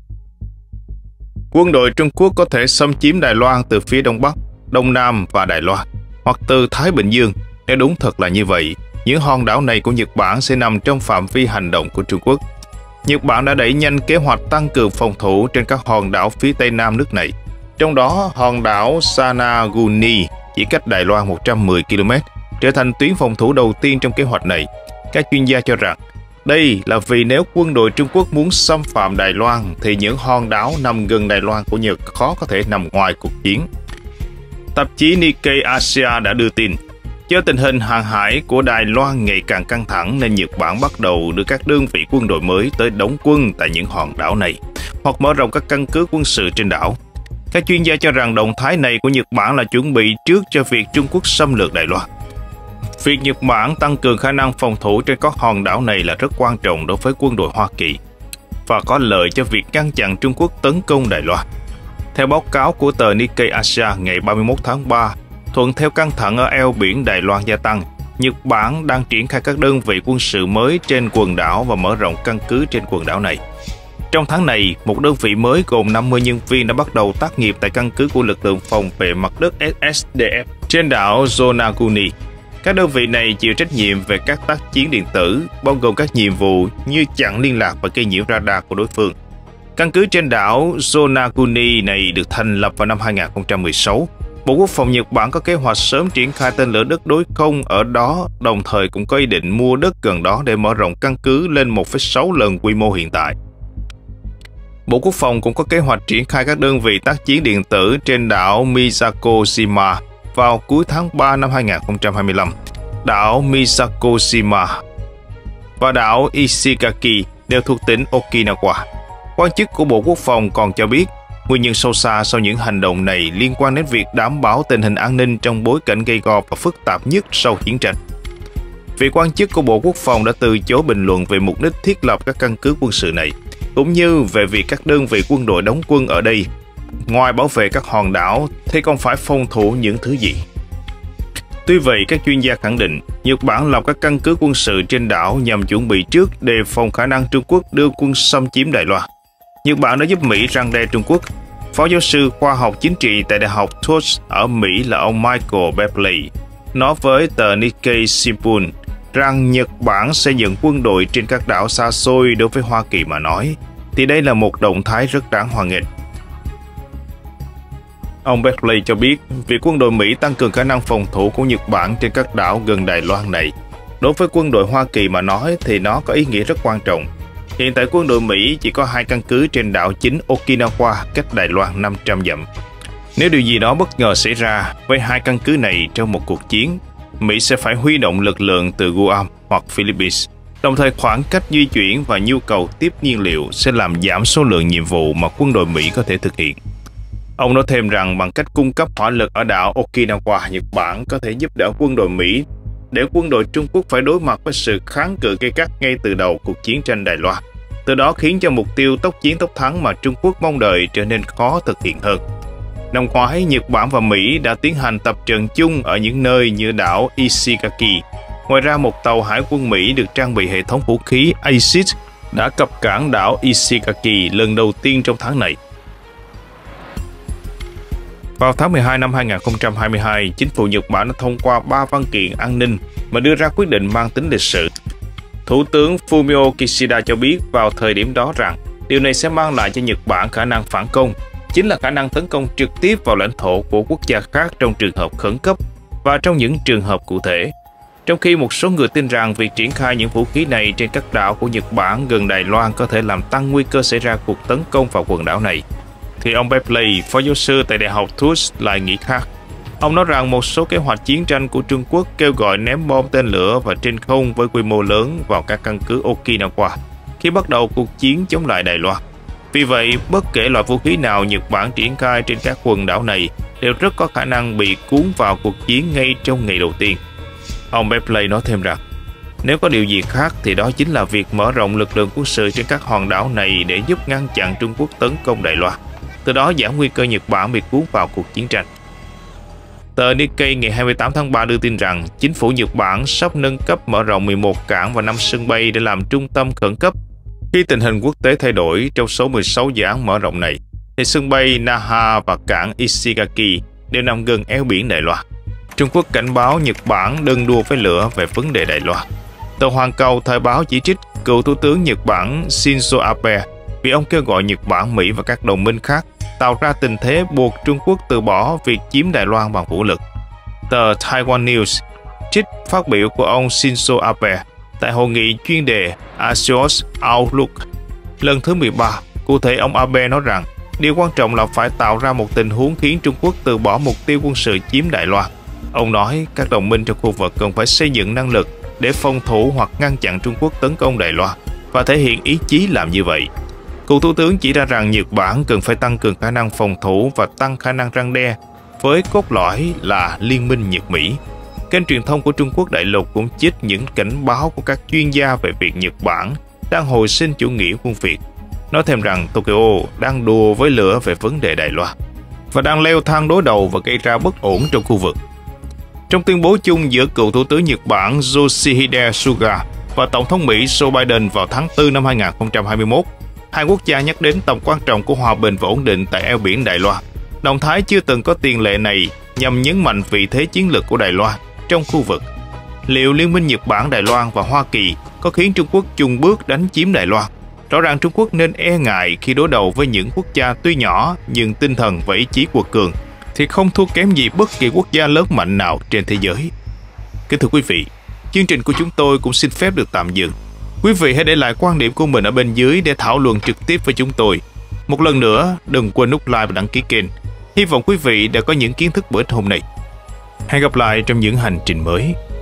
[SPEAKER 1] quân đội Trung Quốc có thể xâm chiếm Đài Loan từ phía Đông Bắc, Đông Nam và Đài Loan, hoặc từ Thái Bình Dương. Nếu đúng thật là như vậy, những hòn đảo này của Nhật Bản sẽ nằm trong phạm vi hành động của Trung Quốc. Nhật Bản đã đẩy nhanh kế hoạch tăng cường phòng thủ trên các hòn đảo phía Tây Nam nước này. Trong đó, hòn đảo Sanaguni chỉ cách Đài Loan một trăm mười ki lô mét, trở thành tuyến phòng thủ đầu tiên trong kế hoạch này. Các chuyên gia cho rằng, đây là vì nếu quân đội Trung Quốc muốn xâm phạm Đài Loan thì những hòn đảo nằm gần Đài Loan của Nhật khó có thể nằm ngoài cuộc chiến. Tạp chí Nikkei Asia đã đưa tin, do tình hình hàng hải của Đài Loan ngày càng căng thẳng nên Nhật Bản bắt đầu đưa các đơn vị quân đội mới tới đóng quân tại những hòn đảo này, hoặc mở rộng các căn cứ quân sự trên đảo. Các chuyên gia cho rằng động thái này của Nhật Bản là chuẩn bị trước cho việc Trung Quốc xâm lược Đài Loan. Việc Nhật Bản tăng cường khả năng phòng thủ trên các hòn đảo này là rất quan trọng đối với quân đội Hoa Kỳ và có lợi cho việc ngăn chặn Trung Quốc tấn công Đài Loan. Theo báo cáo của tờ Nikkei Asia ngày ba mươi mốt tháng ba, thuận theo căng thẳng ở eo biển Đài Loan gia tăng, Nhật Bản đang triển khai các đơn vị quân sự mới trên quần đảo và mở rộng căn cứ trên quần đảo này. Trong tháng này, một đơn vị mới gồm năm mươi nhân viên đã bắt đầu tác nghiệp tại căn cứ của lực lượng phòng vệ mặt đất S S D F trên đảo Zonaguni. Các đơn vị này chịu trách nhiệm về các tác chiến điện tử, bao gồm các nhiệm vụ như chặn liên lạc và gây nhiễu radar của đối phương. Căn cứ trên đảo Zonaguni này được thành lập vào năm hai nghìn không trăm mười sáu. Bộ Quốc phòng Nhật Bản có kế hoạch sớm triển khai tên lửa đất đối không ở đó, đồng thời cũng có ý định mua đất gần đó để mở rộng căn cứ lên một phẩy sáu lần quy mô hiện tại. Bộ Quốc phòng cũng có kế hoạch triển khai các đơn vị tác chiến điện tử trên đảo Miyakoshima vào cuối tháng ba năm hai nghìn không trăm hai mươi lăm. Đảo Miyakoshima và đảo Ishigaki đều thuộc tỉnh Okinawa. Quan chức của Bộ Quốc phòng còn cho biết, nguyên nhân sâu xa sau những hành động này liên quan đến việc đảm bảo tình hình an ninh trong bối cảnh gay go và phức tạp nhất sau chiến tranh. Vị quan chức của Bộ Quốc phòng đã từ chối bình luận về mục đích thiết lập các căn cứ quân sự này, cũng như về việc các đơn vị quân đội đóng quân ở đây, ngoài bảo vệ các hòn đảo thì còn phải phòng thủ những thứ gì. Tuy vậy, các chuyên gia khẳng định Nhật Bản lập các căn cứ quân sự trên đảo nhằm chuẩn bị trước đề phòng khả năng Trung Quốc đưa quân xâm chiếm Đài Loan. Nhật Bản đã giúp Mỹ răn đe Trung Quốc. Phó giáo sư khoa học chính trị tại Đại học Tufts ở Mỹ là ông Michael Bepley nói với tờ Nikkei Shimbun rằng Nhật Bản xây dựng quân đội trên các đảo xa xôi đối với Hoa Kỳ mà nói, thì đây là một động thái rất đáng hoan nghênh. Ông Bepley cho biết, việc quân đội Mỹ tăng cường khả năng phòng thủ của Nhật Bản trên các đảo gần Đài Loan này, đối với quân đội Hoa Kỳ mà nói thì nó có ý nghĩa rất quan trọng. Hiện tại quân đội Mỹ chỉ có hai căn cứ trên đảo chính Okinawa cách Đài Loan năm trăm dặm. Nếu điều gì đó bất ngờ xảy ra với hai căn cứ này trong một cuộc chiến, Mỹ sẽ phải huy động lực lượng từ Guam hoặc Philippines. Đồng thời khoảng cách di chuyển và nhu cầu tiếp nhiên liệu sẽ làm giảm số lượng nhiệm vụ mà quân đội Mỹ có thể thực hiện. Ông nói thêm rằng bằng cách cung cấp hỏa lực ở đảo Okinawa, Nhật Bản có thể giúp đỡ quân đội Mỹ để quân đội Trung Quốc phải đối mặt với sự kháng cự gay gắt ngay từ đầu cuộc chiến tranh Đài Loan. Từ đó khiến cho mục tiêu tốc chiến tốc thắng mà Trung Quốc mong đợi trở nên khó thực hiện hơn. Năm ngoái, Nhật Bản và Mỹ đã tiến hành tập trận chung ở những nơi như đảo Ishigaki. Ngoài ra, một tàu hải quân Mỹ được trang bị hệ thống vũ khí Aegis đã cập cảng đảo Ishigaki lần đầu tiên trong tháng này. Vào tháng mười hai năm hai nghìn không trăm hai mươi hai, chính phủ Nhật Bản đã thông qua ba văn kiện an ninh mà đưa ra quyết định mang tính lịch sử. Thủ tướng Fumio Kishida cho biết vào thời điểm đó rằng điều này sẽ mang lại cho Nhật Bản khả năng phản công, chính là khả năng tấn công trực tiếp vào lãnh thổ của quốc gia khác trong trường hợp khẩn cấp và trong những trường hợp cụ thể. Trong khi một số người tin rằng việc triển khai những vũ khí này trên các đảo của Nhật Bản gần Đài Loan có thể làm tăng nguy cơ xảy ra cuộc tấn công vào quần đảo này, thì ông Bepley, phó giáo sư tại Đại học Tufts lại nghĩ khác. Ông nói rằng một số kế hoạch chiến tranh của Trung Quốc kêu gọi ném bom tên lửa và trên không với quy mô lớn vào các căn cứ Okinawa khi bắt đầu cuộc chiến chống lại Đài Loan. Vì vậy, bất kể loại vũ khí nào Nhật Bản triển khai trên các quần đảo này đều rất có khả năng bị cuốn vào cuộc chiến ngay trong ngày đầu tiên. Ông Bepley nói thêm rằng, nếu có điều gì khác thì đó chính là việc mở rộng lực lượng quân sự trên các hòn đảo này để giúp ngăn chặn Trung Quốc tấn công Đài Loan, từ đó giảm nguy cơ Nhật Bản bị cuốn vào cuộc chiến tranh. Tờ Nikkei ngày hai mươi tám tháng ba đưa tin rằng chính phủ Nhật Bản sắp nâng cấp mở rộng mười một cảng và năm sân bay để làm trung tâm khẩn cấp. Khi tình hình quốc tế thay đổi, trong số mười sáu dự án mở rộng này, thì sân bay Naha và cảng Ishigaki đều nằm gần eo biển Đài Loan. Trung Quốc cảnh báo Nhật Bản đừng đua với lửa về vấn đề Đài Loan. Tờ Hoàn Cầu thời báo chỉ trích cựu Thủ tướng Nhật Bản Shinzo Abe vì ông kêu gọi Nhật Bản, Mỹ và các đồng minh khác tạo ra tình thế buộc Trung Quốc từ bỏ việc chiếm Đài Loan bằng vũ lực. Tờ Taiwan News trích phát biểu của ông Shinzo Abe tại hội nghị chuyên đề Axios Outlook lần thứ mười ba. Cụ thể, ông Abe nói rằng điều quan trọng là phải tạo ra một tình huống khiến Trung Quốc từ bỏ mục tiêu quân sự chiếm Đài Loan. Ông nói các đồng minh trong khu vực cần phải xây dựng năng lực để phòng thủ hoặc ngăn chặn Trung Quốc tấn công Đài Loan và thể hiện ý chí làm như vậy. Cựu Thủ tướng chỉ ra rằng Nhật Bản cần phải tăng cường khả năng phòng thủ và tăng khả năng răn đe với cốt lõi là liên minh Nhật-Mỹ. Kênh truyền thông của Trung Quốc đại lục cũng trích những cảnh báo của các chuyên gia về việc Nhật Bản đang hồi sinh chủ nghĩa quân Việt, nói thêm rằng Tokyo đang đùa với lửa về vấn đề Đài Loan và đang leo thang đối đầu và gây ra bất ổn trong khu vực. Trong tuyên bố chung giữa cựu Thủ tướng Nhật Bản Yoshihide Suga và Tổng thống Mỹ Joe Biden vào tháng tư năm hai nghìn không trăm hai mươi mốt, hai quốc gia nhắc đến tầm quan trọng của hòa bình và ổn định tại eo biển Đài Loan. Động thái chưa từng có tiền lệ này nhằm nhấn mạnh vị thế chiến lược của Đài Loan trong khu vực. Liệu liên minh Nhật Bản, Đài Loan và Hoa Kỳ có khiến Trung Quốc chùng bước đánh chiếm Đài Loan? Rõ ràng Trung Quốc nên e ngại khi đối đầu với những quốc gia tuy nhỏ nhưng tinh thần và ý chí quật cường thì không thua kém gì bất kỳ quốc gia lớn mạnh nào trên thế giới. Kính thưa quý vị, chương trình của chúng tôi cũng xin phép được tạm dừng. Quý vị hãy để lại quan điểm của mình ở bên dưới để thảo luận trực tiếp với chúng tôi. Một lần nữa, đừng quên nút like và đăng ký kênh. Hy vọng quý vị đã có những kiến thức bổ ích hôm nay. Hẹn gặp lại trong những hành trình mới.